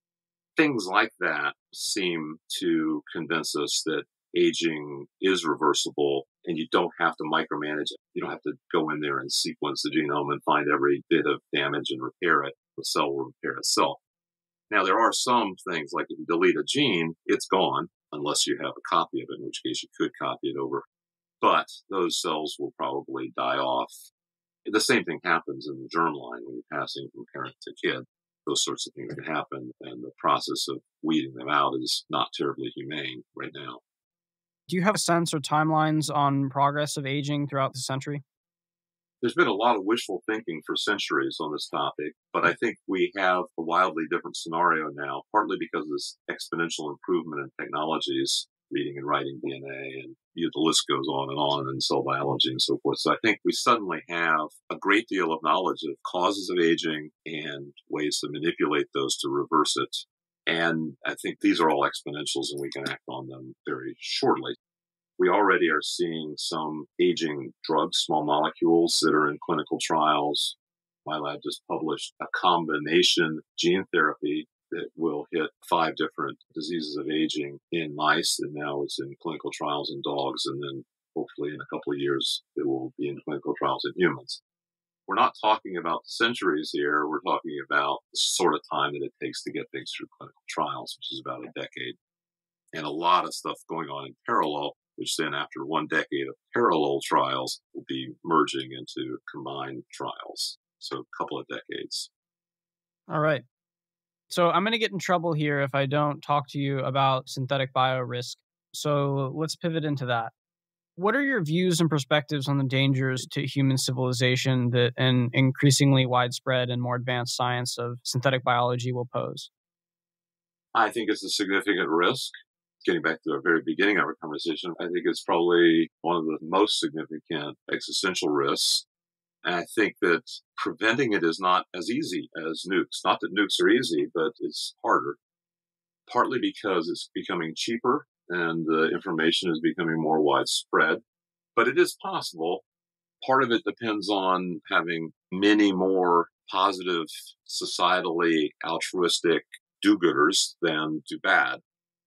B: Things like that seem to convince us that aging is reversible and you don't have to micromanage it. You don't have to go in there and sequence the genome and find every bit of damage and repair it. The cell will repair itself. Now, there are some things, like if you delete a gene, it's gone, unless you have a copy of it, in which case you could copy it over. But those cells will probably die off. The same thing happens in the germline when you're passing from parent to kid. Those sorts of things can happen, and the process of weeding them out is not terribly humane right now.
A: Do you have a sense or timelines on progress of aging throughout the century?
B: There's been a lot of wishful thinking for centuries on this topic, but I think we have a wildly different scenario now, partly because of this exponential improvement in technologies, reading and writing D N A, and you know, the list goes on and on, and cell biology and so forth. So I think we suddenly have a great deal of knowledge of causes of aging and ways to manipulate those to reverse it. And I think these are all exponentials, and we can act on them very shortly. We already are seeing some aging drugs, small molecules that are in clinical trials. My lab just published a combination gene therapy that will hit five different diseases of aging in mice, and now it's in clinical trials in dogs, and then hopefully in a couple of years it will be in clinical trials in humans. We're not talking about centuries here. We're talking about the sort of time that it takes to get things through clinical trials, which is about a decade. And a lot of stuff going on in parallel, which then after one decade of parallel trials will be merging into combined trials. So a couple of decades.
A: All right. So I'm going to get in trouble here if I don't talk to you about synthetic biorisk. So let's pivot into that. What are your views and perspectives on the dangers to human civilization that an increasingly widespread and more advanced science of synthetic biology will pose?
B: I think it's a significant risk. Getting back to the very beginning of our conversation, I think it's probably one of the most significant existential risks. And I think that preventing it is not as easy as nukes. Not that nukes are easy, but it's harder, partly because it's becoming cheaper and the information is becoming more widespread. But it is possible. Part of it depends on having many more positive, societally altruistic do-gooders than do bad.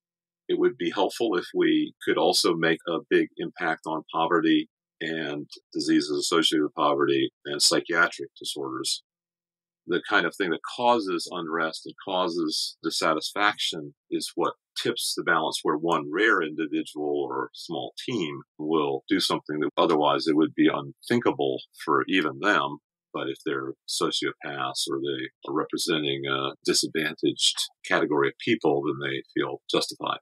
B: It would be helpful if we could also make a big impact on poverty and diseases associated with poverty and psychiatric disorders. The kind of thing that causes unrest and causes dissatisfaction is what tips the balance where one rare individual or small team will do something that otherwise it would be unthinkable for even them. But if they're sociopaths or they are representing a disadvantaged category of people, then they feel justified.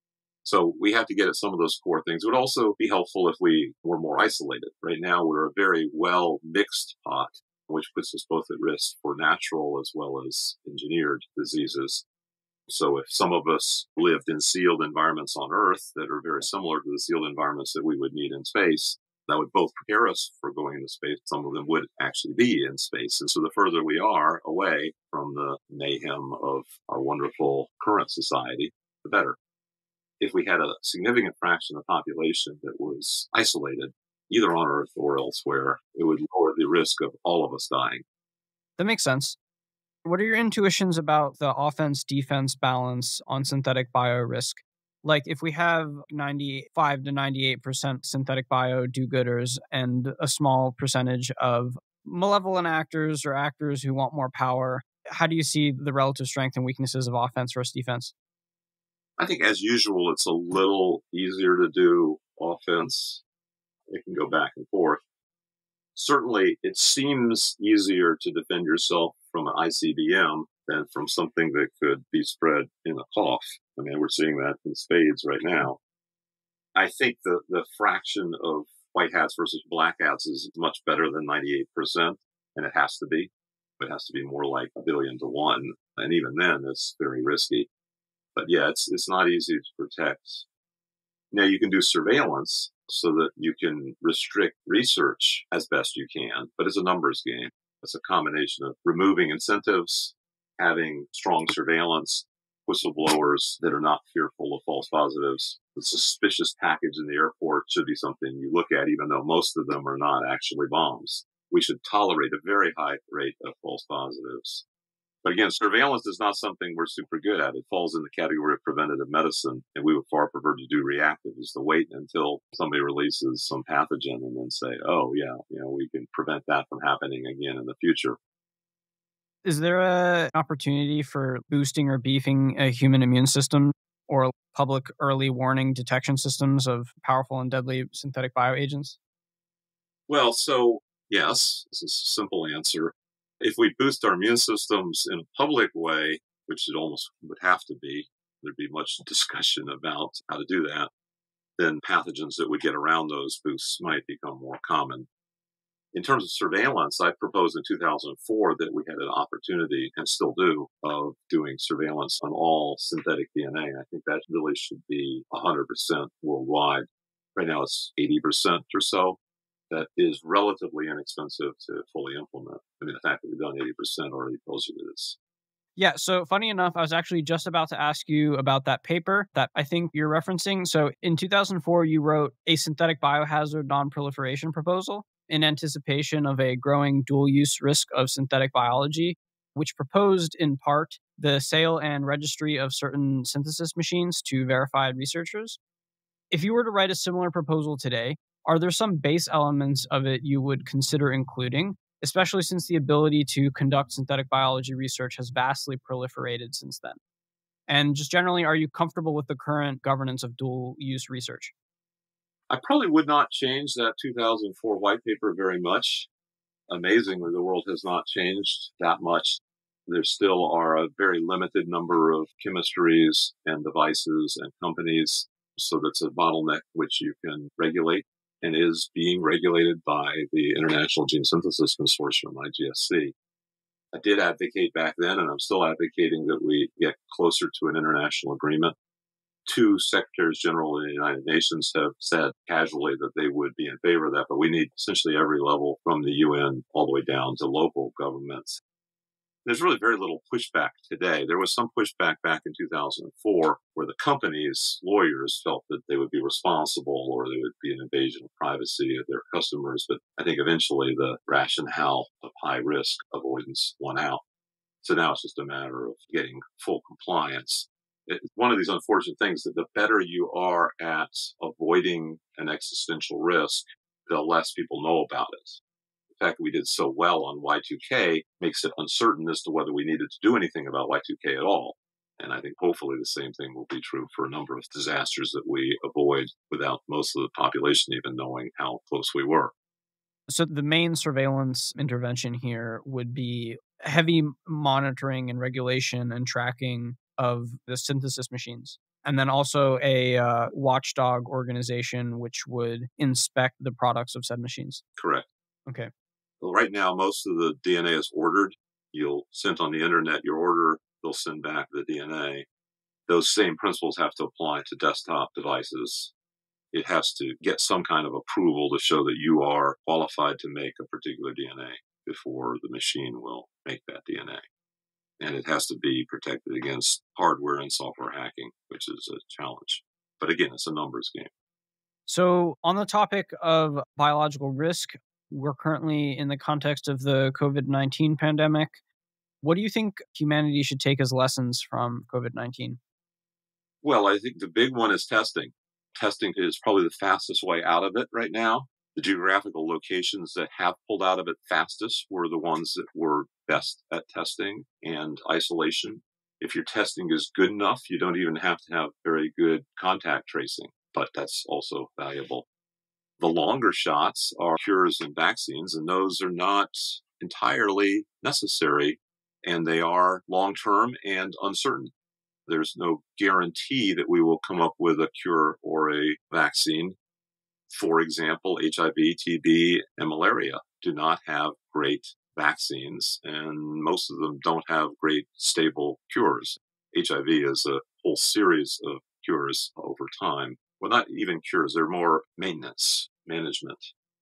B: So we have to get at some of those core things. It would also be helpful if we were more isolated. Right now, we're a very well mixed pot, which puts us both at risk for natural as well as engineered diseases. So if some of us lived in sealed environments on Earth that are very similar to the sealed environments that we would need in space, that would both prepare us for going into space. Some of them would actually be in space. And so the further we are away from the mayhem of our wonderful current society, the better. If we had a significant fraction of the population that was isolated, either on Earth or elsewhere, it would lower the risk of all of us dying.
A: That makes sense. What are your intuitions about the offense-defense balance on synthetic bio risk? Like if we have ninety-five to ninety-eight percent synthetic bio do-gooders and a small percentage of malevolent actors or actors who want more power, how do you see the relative strength and weaknesses of offense versus defense?
B: I think, as usual, it's a little easier to do offense. It can go back and forth. Certainly, it seems easier to defend yourself from an I C B M than from something that could be spread in a cough. I mean, we're seeing that in spades right now. I think the, the fraction of white hats versus black hats is much better than ninety-eight percent, and it has to be. It has to be more like a billion to one, and even then, it's very risky. But yeah, it's it's not easy to protect. Now, you can do surveillance so that you can restrict research as best you can, but it's a numbers game. It's a combination of removing incentives, having strong surveillance, whistleblowers that are not fearful of false positives. The suspicious package in the airport should be something you look at, even though most of them are not actually bombs. We should tolerate a very high rate of false positives. But again, surveillance is not something we're super good at. It falls in the category of preventative medicine, and we would far prefer to do reactive, is to wait until somebody releases some pathogen and then say, oh, yeah, you know, we can prevent that from happening again in the future.
A: Is there an opportunity for boosting or beefing a human immune system or public early warning detection systems of powerful and deadly synthetic bioagents?
B: Well, so yes, this is a simple answer. If we boost our immune systems in a public way, which it almost would have to be, there'd be much discussion about how to do that, then pathogens that would get around those boosts might become more common. In terms of surveillance, I proposed in two thousand four that we had an opportunity, and still do, of doing surveillance on all synthetic D N A. I think that really should be one hundred percent worldwide. Right now it's eighty percent or so. That is relatively inexpensive to fully implement. I mean, the fact that we've done eighty percent already tells you that it's...
A: Yeah, so funny enough, I was actually just about to ask you about that paper that I think you're referencing. So in two thousand four, you wrote a synthetic biohazard non-proliferation proposal in anticipation of a growing dual-use risk of synthetic biology, which proposed in part the sale and registry of certain synthesis machines to verified researchers. If you were to write a similar proposal today, are there some base elements of it you would consider including, especially since the ability to conduct synthetic biology research has vastly proliferated since then? And just generally, are you comfortable with the current governance of dual-use research?
B: I probably would not change that two thousand four white paper very much. Amazingly, the world has not changed that much. There still are a very limited number of chemistries and devices and companies, so that's a bottleneck which you can regulate. and is being regulated by the International Gene Synthesis Consortium, I G S C. I did advocate back then, and I'm still advocating that we get closer to an international agreement. Two secretaries general of the United Nations have said casually that they would be in favor of that, but we need essentially every level from the U N all the way down to local governments. There's really very little pushback today. There was some pushback back in two thousand four where the companies' lawyers felt that they would be responsible or there would be an invasion of privacy of their customers. But I think eventually the rationale of high risk avoidance won out. So now it's just a matter of getting full compliance. It's one of these unfortunate things that the better you are at avoiding an existential risk, the less people know about it. The fact that we did so well on Y two K makes it uncertain as to whether we needed to do anything about Y two K at all. And I think hopefully the same thing will be true for a number of disasters that we avoid without most of the population even knowing how close we were.
A: So the main surveillance intervention here would be heavy monitoring and regulation and tracking of the synthesis machines. And then also a uh, watchdog organization which would inspect the products of said machines.
B: Correct.
A: Okay.
B: Well, right now, most of the D N A is ordered. You'll send on the internet your order. They'll send back the D N A. Those same principles have to apply to desktop devices. It has to get some kind of approval to show that you are qualified to make a particular D N A before the machine will make that D N A. And it has to be protected against hardware and software hacking, which is a challenge. But again, it's a numbers game.
A: So on the topic of biological risk, we're currently in the context of the COVID nineteen pandemic. What do you think humanity should take as lessons from COVID nineteen?
B: Well, I think the big one is testing. Testing is probably the fastest way out of it right now. The geographical locations that have pulled out of it fastest were the ones that were best at testing and isolation. If your testing is good enough, you don't even have to have very good contact tracing, but that's also valuable. The longer shots are cures and vaccines, and those are not entirely necessary, and they are long-term and uncertain. There's no guarantee that we will come up with a cure or a vaccine. For example, H I V, T B, and malaria do not have great vaccines, and most of them don't have great stable cures. H I V is a whole series of cures over time. Well, not even cures, they're more maintenance, management.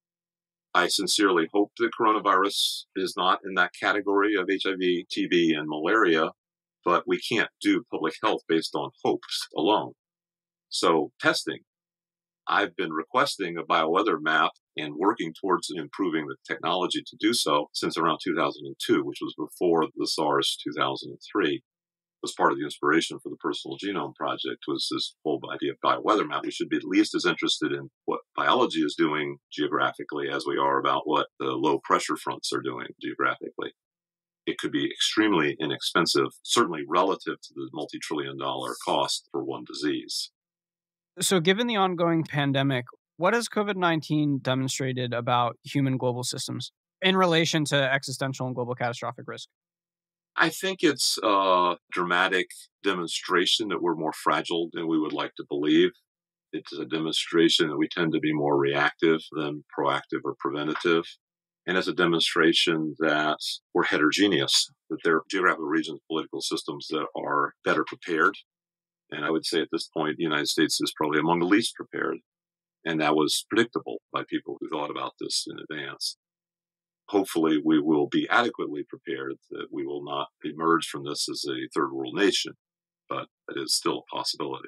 B: I sincerely hope that coronavirus is not in that category of H I V, T B, and malaria, but we can't do public health based on hopes alone. So testing. I've been requesting a bioweather map and working towards improving the technology to do so since around two thousand two, which was before the SARS two thousand three. Was part of the inspiration for the Personal Genome Project was this whole idea of bioweather map. We should be at least as interested in what biology is doing geographically as we are about what the low pressure fronts are doing geographically. It could be extremely inexpensive, certainly relative to the multi-trillion dollar cost for one disease.
A: So given the ongoing pandemic, what has COVID nineteen demonstrated about human global systems in relation to existential and global catastrophic risk?
B: I think it's a dramatic demonstration that we're more fragile than we would like to believe. It's a demonstration that we tend to be more reactive than proactive or preventative. And it's a demonstration that we're heterogeneous, that there are geographical regions, political systems that are better prepared. And I would say at this point, the United States is probably among the least prepared. And that was predictable by people who thought about this in advance. Hopefully, we will be adequately prepared, that we will not emerge from this as a third world nation, but it is still a possibility.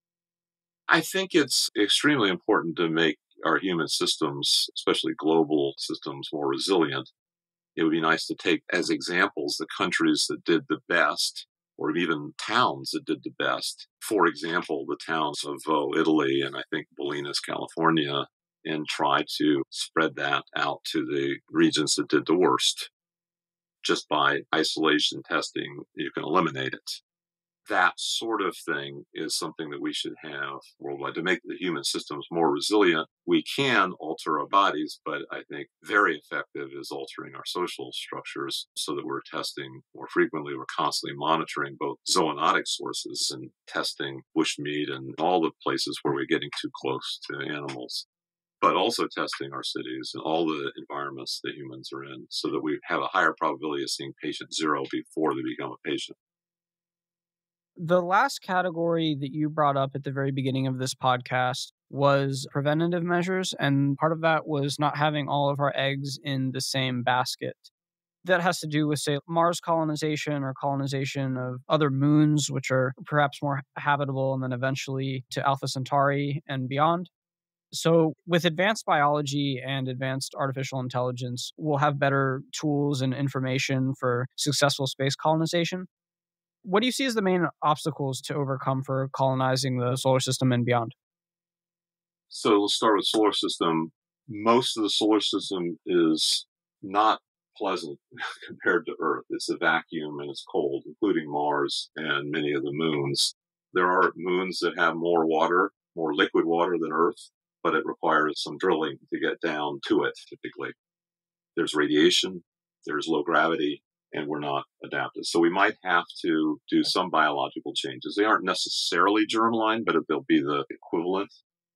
B: I think it's extremely important to make our human systems, especially global systems, more resilient. It would be nice to take as examples the countries that did the best, or even towns that did the best. For example, the towns of oh, Italy and I think Bolinas, California, and try to spread that out to the regions that did the worst. Just by isolation testing, you can eliminate it. That sort of thing is something that we should have worldwide to make the human systems more resilient. We can alter our bodies, but I think very effective is altering our social structures so that we're testing more frequently. We're constantly monitoring both zoonotic sources and testing bushmeat and all the places where we're getting too close to animals. but also testing our cities and all the environments that humans are in so that we have a higher probability of seeing patient zero before they become a patient.
A: The last category that you brought up at the very beginning of this podcast was preventative measures, and part of that was not having all of our eggs in the same basket. That has to do with, say, Mars colonization or colonization of other moons, which are perhaps more habitable, and then eventually to Alpha Centauri and beyond. So with advanced biology and advanced artificial intelligence, we'll have better tools and information for successful space colonization. What do you see as the main obstacles to overcome for colonizing the solar system and beyond?
B: So let's start with solar system. Most of the solar system is not pleasant compared to Earth. It's a vacuum and it's cold, including Mars and many of the moons. There are moons that have more water, more liquid water than Earth, but it requires some drilling to get down to it, typically. There's radiation, there's low gravity, and we're not adapted. So we might have to do some biological changes. They aren't necessarily germline, but they'll be the equivalent.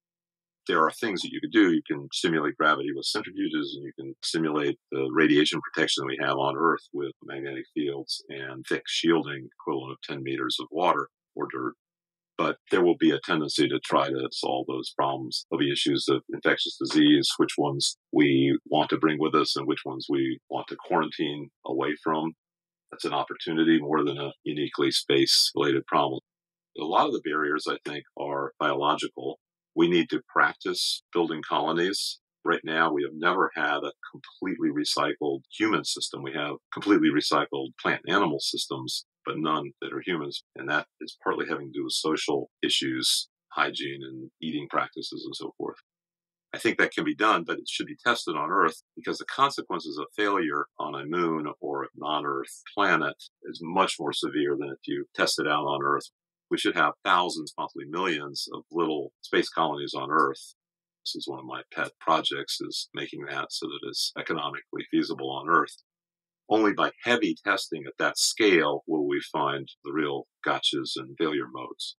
B: There are things that you could do. You can simulate gravity with centrifuges, and you can simulate the radiation protection we have on Earth with magnetic fields and thick shielding equivalent of ten meters of water or dirt. But there will be a tendency to try to solve those problems. There'll be issues of infectious disease, which ones we want to bring with us and which ones we want to quarantine away from. That's an opportunity more than a uniquely space-related problem. A lot of the barriers, I think, are biological. We need to practice building colonies. Right now, we have never had a completely recycled human system. We have completely recycled plant and animal systems, but none that are humans. And that is partly having to do with social issues, hygiene and eating practices and so forth. I think that can be done, but it should be tested on Earth because the consequences of failure on a moon or a non-Earth planet is much more severe than if you test it out on Earth. We should have thousands, possibly millions of little space colonies on Earth. This is one of my pet projects, is making that so that it's economically feasible on Earth. Only by heavy testing at that scale will we find the real gotchas and failure modes.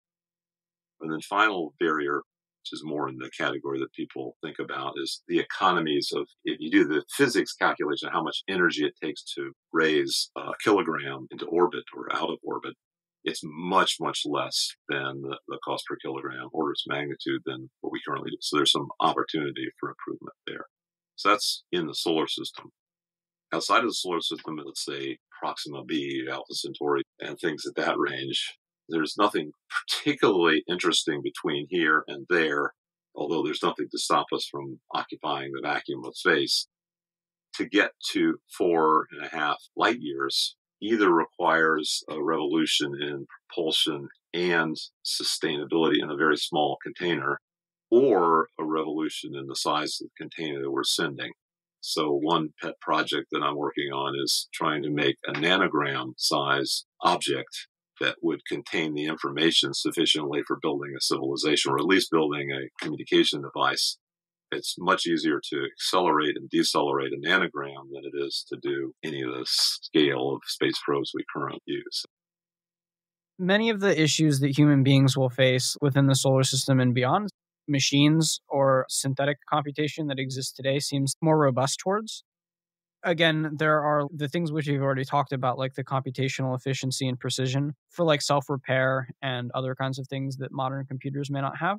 B: And then final barrier, which is more in the category that people think about, is the economies of, if you do the physics calculation, how much energy it takes to raise a kilogram into orbit or out of orbit, it's much, much less than the, the cost per kilogram, orders of magnitude than what we currently do. So there's some opportunity for improvement there. So that's in the solar system. Outside of the solar system, let's say Proxima b, Alpha Centauri, and things at that range, there's nothing particularly interesting between here and there, although there's nothing to stop us from occupying the vacuum of space. To get to four and a half light years either requires a revolution in propulsion and sustainability in a very small container, or a revolution in the size of the container that we're sending. So one pet project that I'm working on is trying to make a nanogram size object that would contain the information sufficiently for building a civilization, or at least building a communication device. It's much easier to accelerate and decelerate a nanogram than it is to do any of the scale of space probes we currently use.
A: Many of the issues that human beings will face within the solar system and beyond, machines or synthetic computation that exists today seems more robust towards. Again, there are the things which we've already talked about, like the computational efficiency and precision for like self-repair and other kinds of things that modern computers may not have.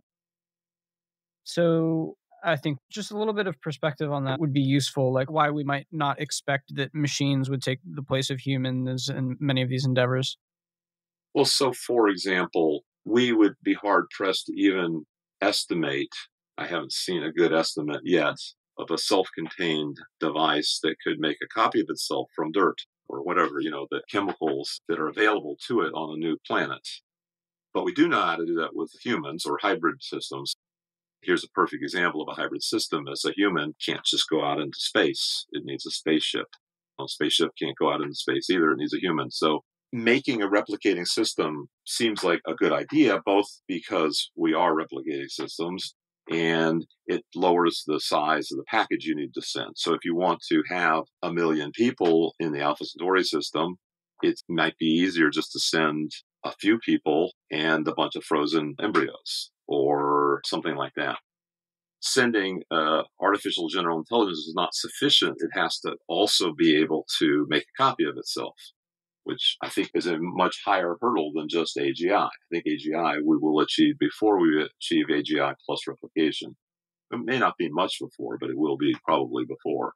A: So I think just a little bit of perspective on that would be useful, like why we might not expect that machines would take the place of humans in many of these endeavors.
B: Well, so for example, we would be hard pressed to even estimate, I haven't seen a good estimate yet, of a self-contained device that could make a copy of itself from dirt or whatever, you know, the chemicals that are available to it on a new planet. But we do know how to do that with humans or hybrid systems. Here's a perfect example of a hybrid system. As a human can't just go out into space. It needs a spaceship. Well, a spaceship can't go out into space either. It needs a human. So making a replicating system seems like a good idea, both because we are replicating systems and it lowers the size of the package you need to send. So if you want to have a million people in the Alpha Centauri system, it might be easier just to send a few people and a bunch of frozen embryos or something like that. sending uh, artificial general intelligence is not sufficient. It has to also be able to make a copy of itself, which I think is a much higher hurdle than just A G I. I think A G I we will achieve before we achieve A G I plus replication. It may not be much before, but it will be probably before.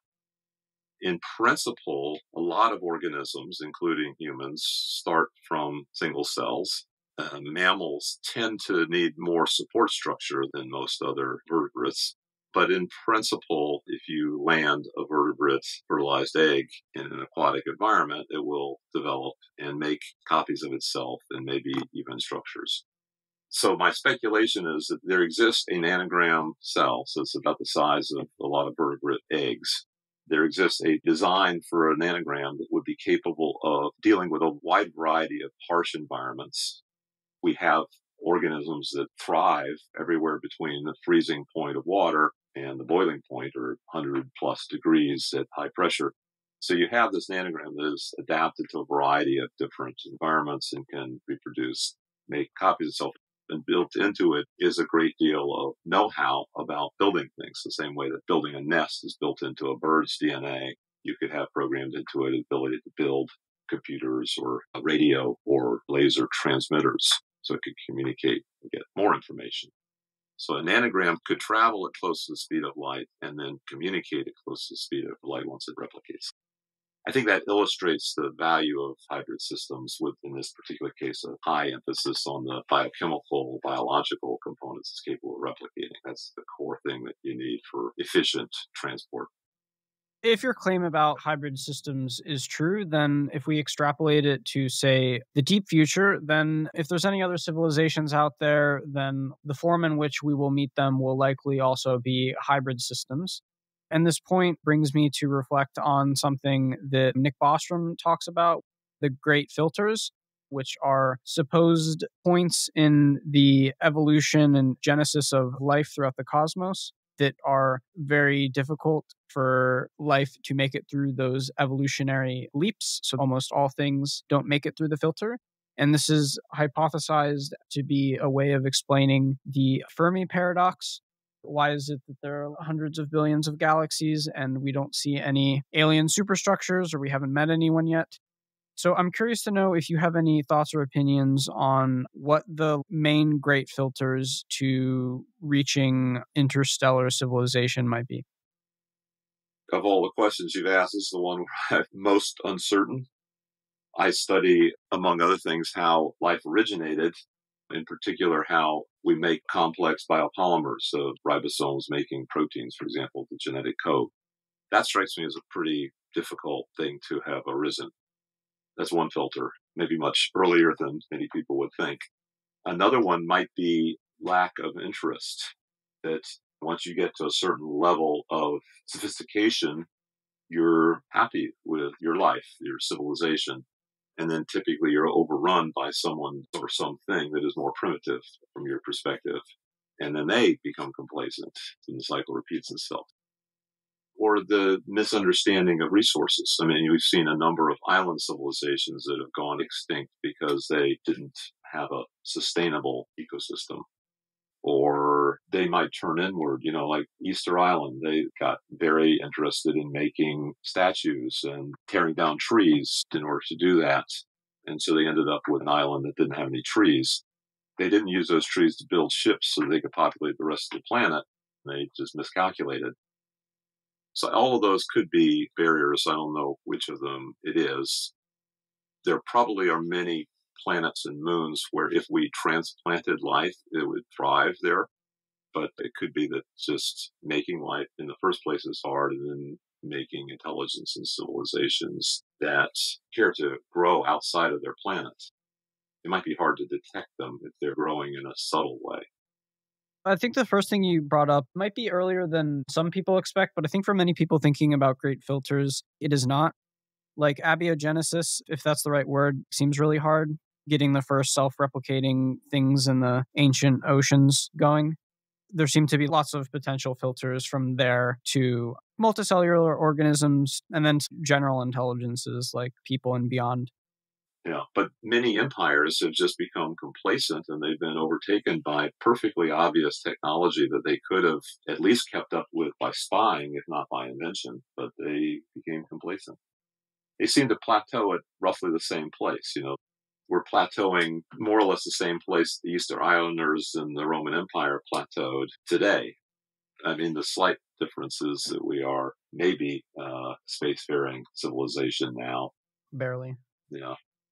B: In principle, a lot of organisms, including humans, start from single cells. Uh, mammals tend to need more support structure than most other vertebrates. But in principle, if you land a vertebrate fertilized egg in an aquatic environment, it will develop and make copies of itself and maybe even structures. So my speculation is that there exists a nanogram cell, so it's about the size of a lot of vertebrate eggs. There exists a design for a nanogram that would be capable of dealing with a wide variety of harsh environments. We have organisms that thrive everywhere between the freezing point of water and the boiling point, or one hundred plus degrees at high pressure. So you have this nanogram that is adapted to a variety of different environments and can reproduce, make copies of itself. And built into it is a great deal of know-how about building things, the same way that building a nest is built into a bird's D N A. You could have programmed into it the ability to build computers or a radio or laser transmitters so it could communicate and get more information. So a nanogram could travel at close to the speed of light and then communicate at close to the speed of light once it replicates. I think that illustrates the value of hybrid systems with, in this particular case, a high emphasis on the biochemical, biological components it's capable of replicating. That's the core thing that you need for efficient transport.
A: If your claim about hybrid systems is true, then if we extrapolate it to, say, the deep future, then if there's any other civilizations out there, then the form in which we will meet them will likely also be hybrid systems. And this point brings me to reflect on something that Nick Bostrom talks about, the great filters, which are supposed points in the evolution and genesis of life throughout the cosmos that are very difficult for life to make it through those evolutionary leaps. So almost all things don't make it through the filter. And this is hypothesized to be a way of explaining the Fermi paradox. Why is it that there are hundreds of billions of galaxies and we don't see any alien superstructures, or we haven't met anyone yet? So I'm curious to know if you have any thoughts or opinions on what the main great filters to reaching interstellar civilization might be.
B: Of all the questions you've asked, this is the one where I'm most uncertain. I study, among other things, how life originated, in particular, how we make complex biopolymers, so ribosomes making proteins, for example, the genetic code. That strikes me as a pretty difficult thing to have arisen. That's one filter, maybe much earlier than many people would think. Another one might be lack of interest, that once you get to a certain level of sophistication, you're happy with your life, your civilization. And then typically you're overrun by someone or something that is more primitive from your perspective. And then they become complacent and the cycle repeats itself. Or the misunderstanding of resources. I mean, we've seen a number of island civilizations that have gone extinct because they didn't have a sustainable ecosystem. Or they might turn inward, you know, like Easter Island. They got very interested in making statues and tearing down trees in order to do that. And so they ended up with an island that didn't have any trees. They didn't use those trees to build ships so they could populate the rest of the planet. They just miscalculated. So all of those could be barriers. I don't know which of them it is. There probably are many planets and moons where if we transplanted life, it would thrive there. But it could be that just making life in the first place is hard, and then making intelligence and civilizations that care to grow outside of their planet. It might be hard to detect them if they're growing in a subtle way.
A: I think the first thing you brought up might be earlier than some people expect, but I think for many people thinking about great filters, it is not. Like abiogenesis, if that's the right word, seems really hard. Getting the first self-replicating things in the ancient oceans going. There seem to be lots of potential filters from there to multicellular organisms and then to general intelligences like people and beyond.
B: Yeah, but many empires have just become complacent and they've been overtaken by perfectly obvious technology that they could have at least kept up with by spying, if not by invention, but they became complacent. They seem to plateau at roughly the same place. You know, we're plateauing more or less the same place the Eastern Islanders and the Roman Empire plateaued today. I mean, the slight difference is that we are maybe uh, spacefaring civilization now.
A: Barely.
B: Yeah.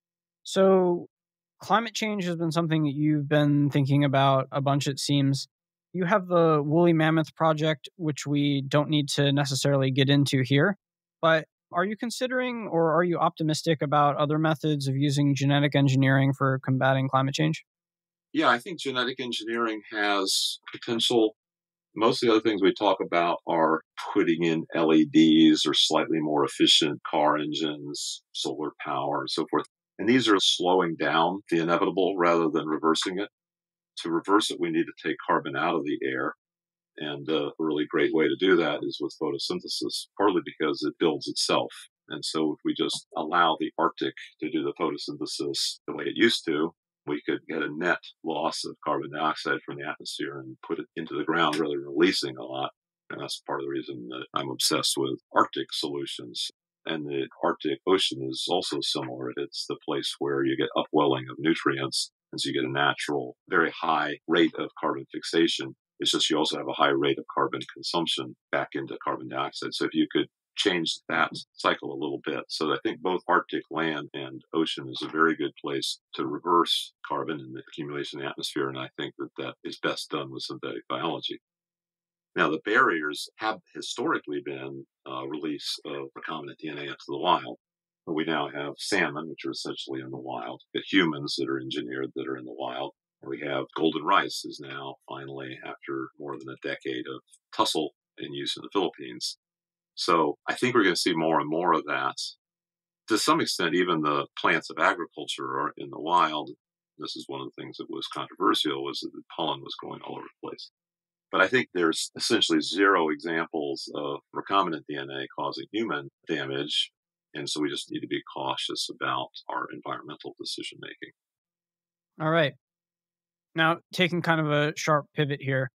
A: So, climate change has been something that you've been thinking about a bunch, it seems. You have the Woolly Mammoth Project, which we don't need to necessarily get into here. But are you considering or are you optimistic about other methods of using genetic engineering for combating climate change?
B: Yeah, I think genetic engineering has potential. Most of the other things we talk about are putting in L E Ds or slightly more efficient car engines, solar power, and so forth. And these are slowing down the inevitable rather than reversing it. To reverse it, we need to take carbon out of the air. And uh, a really great way to do that is with photosynthesis, partly because it builds itself. And so if we just allow the Arctic to do the photosynthesis the way it used to, we could get a net loss of carbon dioxide from the atmosphere and put it into the ground rather than releasing a lot. And that's part of the reason that I'm obsessed with Arctic solutions. And the Arctic Ocean is also similar. It's the place where you get upwelling of nutrients, and so you get a natural, very high rate of carbon fixation. It's just you also have a high rate of carbon consumption back into carbon dioxide. So if you could change that cycle a little bit. So I think both Arctic land and ocean is a very good place to reverse carbon and the accumulation in the atmosphere. And I think that that is best done with synthetic biology. Now, the barriers have historically been uh, release of recombinant D N A into the wild. But we now have salmon, which are essentially in the wild, the humans that are engineered that are in the wild. And we have golden rice is now finally, after more than a decade of tussle in use in the Philippines. So I think we're going to see more and more of that. To some extent, even the plants of agriculture are in the wild. This is one of the things that was controversial, was that the pollen was going all over the place. But I think there's essentially zero examples of recombinant D N A causing human damage. And so we just need to be cautious about our environmental decision making.
A: All right. Now, taking kind of a sharp pivot here.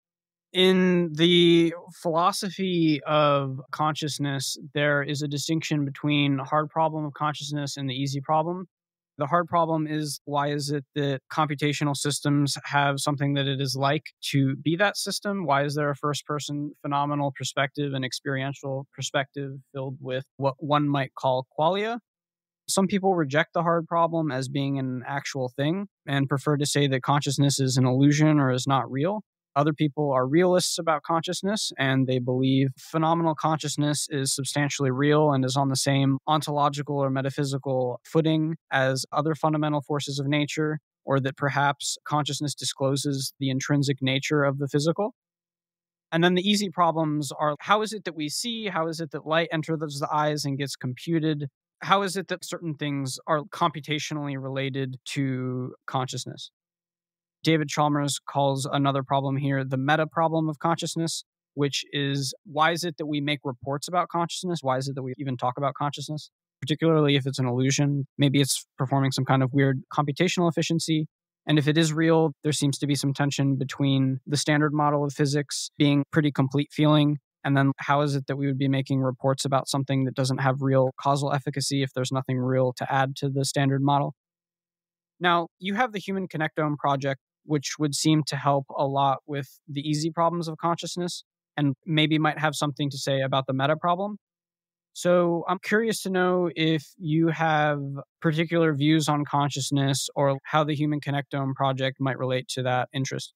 A: In the philosophy of consciousness, there is a distinction between hard problem of consciousness and the easy problem. The hard problem is, why is it that computational systems have something that it is like to be that system? Why is there a first person phenomenal perspective and experiential perspective filled with what one might call qualia? Some people reject the hard problem as being an actual thing and prefer to say that consciousness is an illusion or is not real. Other people are realists about consciousness, and they believe phenomenal consciousness is substantially real and is on the same ontological or metaphysical footing as other fundamental forces of nature, or that perhaps consciousness discloses the intrinsic nature of the physical. And then the easy problems are, how is it that we see? How is it that light enters the eyes and gets computed? How is it that certain things are computationally related to consciousness? David Chalmers calls another problem here the meta problem of consciousness, which is, why is it that we make reports about consciousness? Why is it that we even talk about consciousness? Particularly if it's an illusion, maybe it's performing some kind of weird computational efficiency. And if it is real, there seems to be some tension between the standard model of physics being pretty complete feeling, and then how is it that we would be making reports about something that doesn't have real causal efficacy if there's nothing real to add to the standard model? Now, you have the Human Connectome Project, which would seem to help a lot with the easy problems of consciousness and maybe might have something to say about the meta problem. So I'm curious to know if you have particular views on consciousness or how the Human Connectome Project might relate to that interest.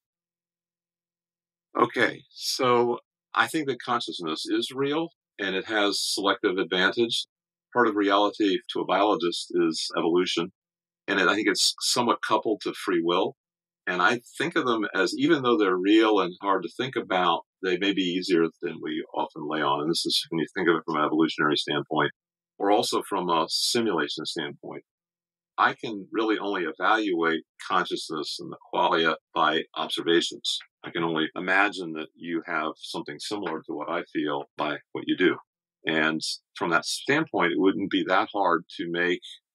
B: Okay, so I think that consciousness is real and it has selective advantage. Part of reality to a biologist is evolution, and it, I think it's somewhat coupled to free will. And I think of them as, even though they're real and hard to think about, they may be easier than we often lay on. And this is when you think of it from an evolutionary standpoint, or also from a simulation standpoint. I can really only evaluate consciousness and the qualia by observations. I can only imagine that you have something similar to what I feel by what you do. And from that standpoint, it wouldn't be that hard to make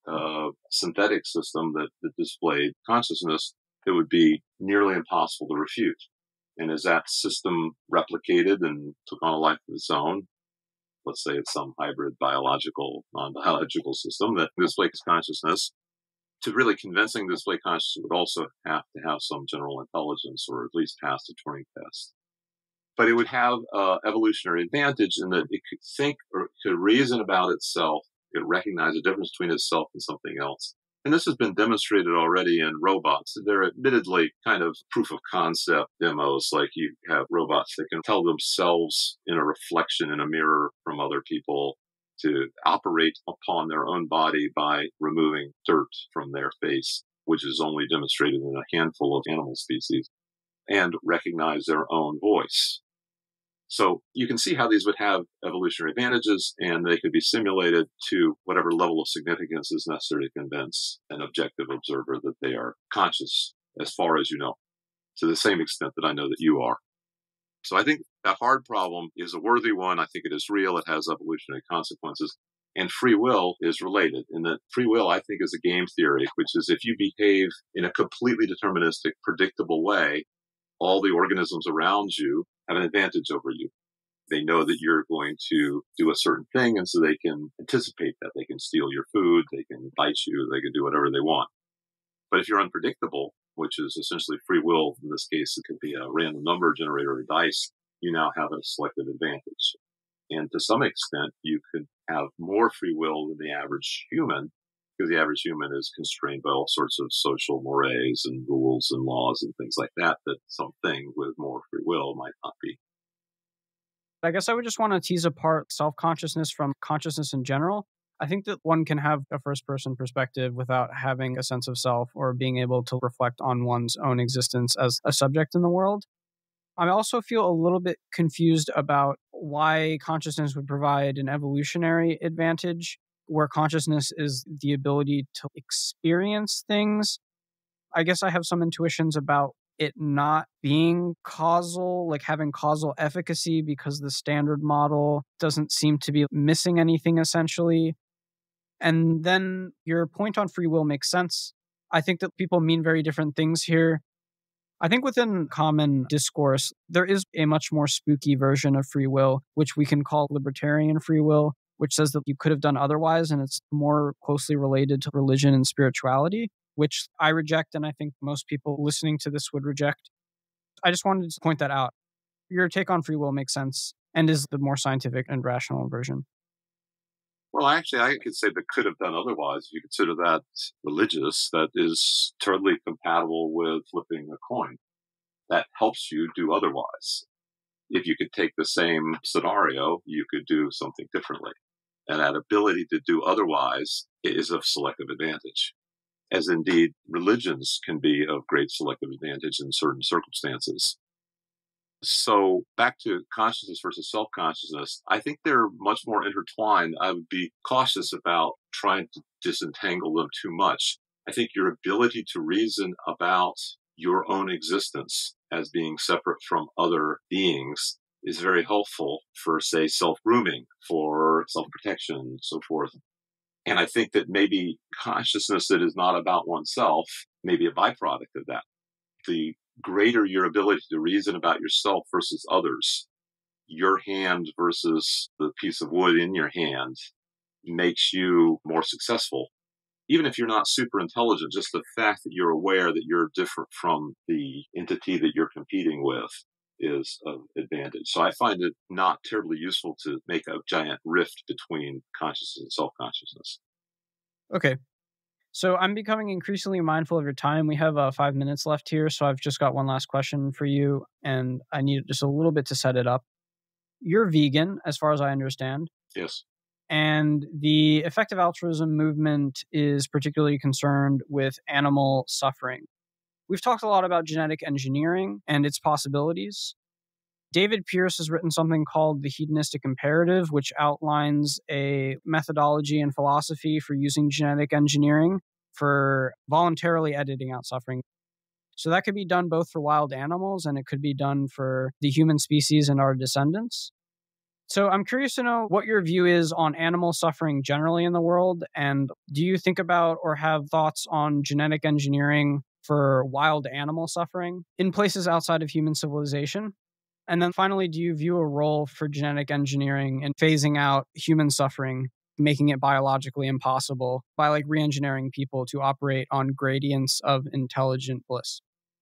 B: a synthetic system that, that displayed consciousness, it would be nearly impossible to refute. And as that system replicated and took on a life of its own, let's say it's some hybrid biological, non-biological system that displays consciousness, to really convincing display consciousness would also have to have some general intelligence or at least pass the Turing test. But it would have uh, evolutionary advantage in that it could think or could reason about itself, it could recognize the difference between itself and something else. And this has been demonstrated already in robots. They're admittedly kind of proof of concept demos, like you have robots that can tell themselves in a reflection in a mirror from other people, to operate upon their own body by removing dirt from their face, which is only demonstrated in a handful of animal species, and recognize their own voice. So you can see how these would have evolutionary advantages, and they could be simulated to whatever level of significance is necessary to convince an objective observer that they are conscious, as far as you know, to the same extent that I know that you are. So I think that hard problem is a worthy one. I think it is real. It has evolutionary consequences. And free will is related in that free will, I think, is a game theory, which is if you behave in a completely deterministic, predictable way, all the organisms around you have an advantage over you. They know that you're going to do a certain thing, and so they can anticipate that. They can steal your food, they can bite you, they can do whatever they want. But if you're unpredictable, which is essentially free will, in this case, it could be a random number generator or dice, you now have a selective advantage. And to some extent, you could have more free will than the average human, because the average human is constrained by all sorts of social mores and rules and laws and things like that, that something with more free will might not be.
A: I guess I would just want to tease apart self-consciousness from consciousness in general. I think that one can have a first-person perspective without having a sense of self or being able to reflect on one's own existence as a subject in the world. I also feel a little bit confused about why consciousness would provide an evolutionary advantage, where consciousness is the ability to experience things. I guess I have some intuitions about it not being causal, like having causal efficacy, because the standard model doesn't seem to be missing anything essentially. And then your point on free will makes sense. I think that people mean very different things here. I think within common discourse, there is a much more spooky version of free will, which we can call libertarian free will, which says that you could have done otherwise, and it's more closely related to religion and spirituality, which I reject, and I think most people listening to this would reject. I just wanted to point that out. Your take on free will makes sense and is the more scientific and rational version.
B: Well, actually, I could say that could have done otherwise. If you consider that religious, that is totally compatible with flipping a coin. That helps you do otherwise. If you could take the same scenario, you could do something differently. And that ability to do otherwise is of selective advantage, as indeed religions can be of great selective advantage in certain circumstances. So back to consciousness versus self-consciousness, I think they're much more intertwined. I would be cautious about trying to disentangle them too much. I think your ability to reason about your own existence as being separate from other beings is very helpful for, say, self-grooming, for self-protection, and so forth. And I think that maybe consciousness that is not about oneself may be a byproduct of that. The greater your ability to reason about yourself versus others, your hand versus the piece of wood in your hand, makes you more successful. Even if you're not super intelligent, just the fact that you're aware that you're different from the entity that you're competing with is of advantage. So I find it not terribly useful to make a giant rift between consciousness and self-consciousness.
A: Okay. So I'm becoming increasingly mindful of your time. We have uh, five minutes left here, so I've just got one last question for you, and I need just a little bit to set it up. You're vegan, as far as I understand.
B: Yes.
A: And the effective altruism movement is particularly concerned with animal suffering. We've talked a lot about genetic engineering and its possibilities. David Pierce has written something called The Hedonistic Imperative, which outlines a methodology and philosophy for using genetic engineering for voluntarily editing out suffering. So that could be done both for wild animals and it could be done for the human species and our descendants. So I'm curious to know what your view is on animal suffering generally in the world, and do you think about or have thoughts on genetic engineering for wild animal suffering in places outside of human civilization? And then finally, do you view a role for genetic engineering in phasing out human suffering, making it biologically impossible by like re-engineering people to operate on gradients of intelligent bliss?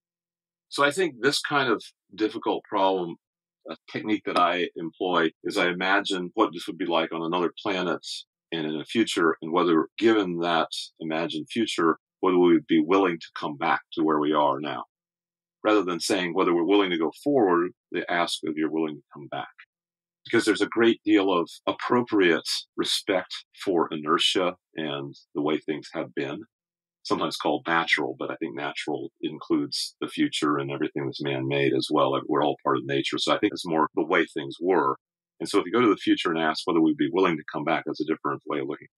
B: So I think this kind of difficult problem, a technique that I employ is I imagine what this would be like on another planet and in the future, and whether, given that imagined future, whether we would be willing to come back to where we are now. Rather than saying whether we're willing to go forward, they ask if you're willing to come back. Because there's a great deal of appropriate respect for inertia and the way things have been, sometimes called natural, but I think natural includes the future and everything that's man-made as well. We're all part of nature. So I think it's more the way things were. And so if you go to the future and ask whether we'd be willing to come back, that's a different way of looking.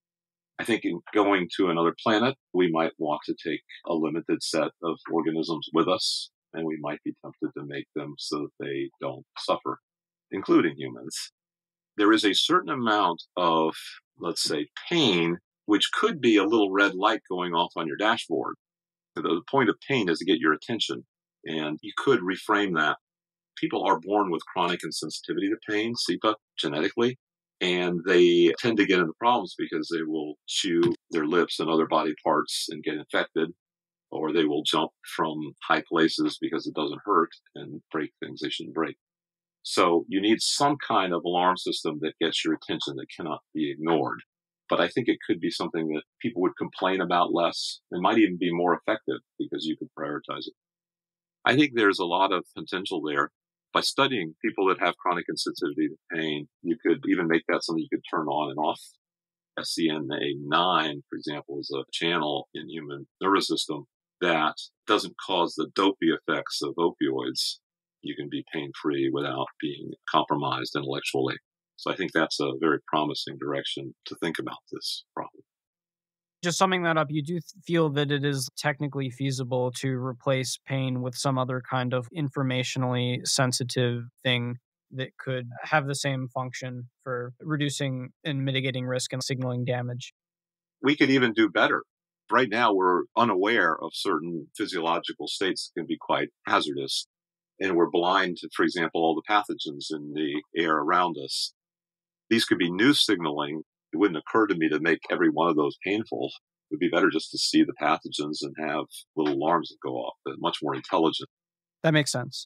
B: I think in going to another planet, we might want to take a limited set of organisms with us, and we might be tempted to make them so that they don't suffer, including humans. There is a certain amount of, let's say, pain, which could be a little red light going off on your dashboard. The point of pain is to get your attention, and you could reframe that. People are born with chronic insensitivity to pain, C I P A, genetically, and they tend to get into problems because they will chew their lips and other body parts and get infected, or they will jump from high places because it doesn't hurt and break things they shouldn't break. So you need some kind of alarm system that gets your attention that cannot be ignored. But I think it could be something that people would complain about less and might even be more effective because you could prioritize it. I think there's a lot of potential there. By studying people that have chronic insensitivity to pain, you could even make that something you could turn on and off. S C N A nine, for example, is a channel in human nervous system that doesn't cause the dopey effects of opioids. You can be pain-free without being compromised intellectually. So I think that's a very promising direction to think about this problem.
A: Just summing that up, you do feel that it is technically feasible to replace pain with some other kind of informationally sensitive thing that could have the same function for reducing and mitigating risk and signaling damage.
B: We could even do better. Right now, we're unaware of certain physiological states that can be quite hazardous. And we're blind to, for example, all the pathogens in the air around us. These could be new signaling. It wouldn't occur to me to make every one of those painful. It would be better just to see the pathogens and have little alarms that go off, but much more intelligent.
A: That makes sense.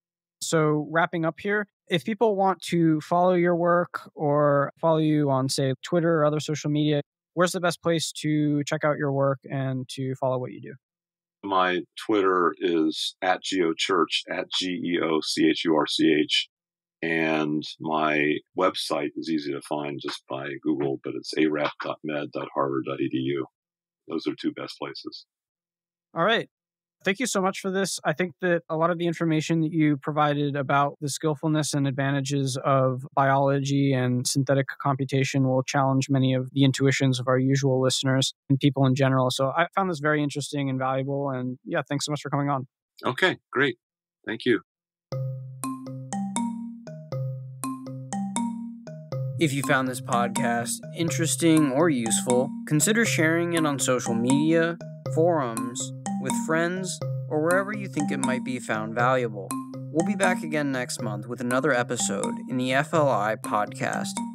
A: So wrapping up here, if people want to follow your work or follow you on, say, Twitter or other social media, where's the best place to check out your work and to follow what you do?
B: My Twitter is at geochurch, at G E O C H U R C H. And my website is easy to find just by Google, but it's a r a p dot med dot harvard dot e d u. Those are two best places.
A: All right. Thank you so much for this. I think that a lot of the information that you provided about the skillfulness and advantages of biology and synthetic computation will challenge many of the intuitions of our usual listeners and people in general. So I found this very interesting and valuable. And yeah, thanks so much for coming on.
B: Okay, great. Thank you.
A: If you found this podcast interesting or useful, consider sharing it on social media, forums, with friends, or wherever you think it might be found valuable. We'll be back again next month with another episode in the F L I podcast.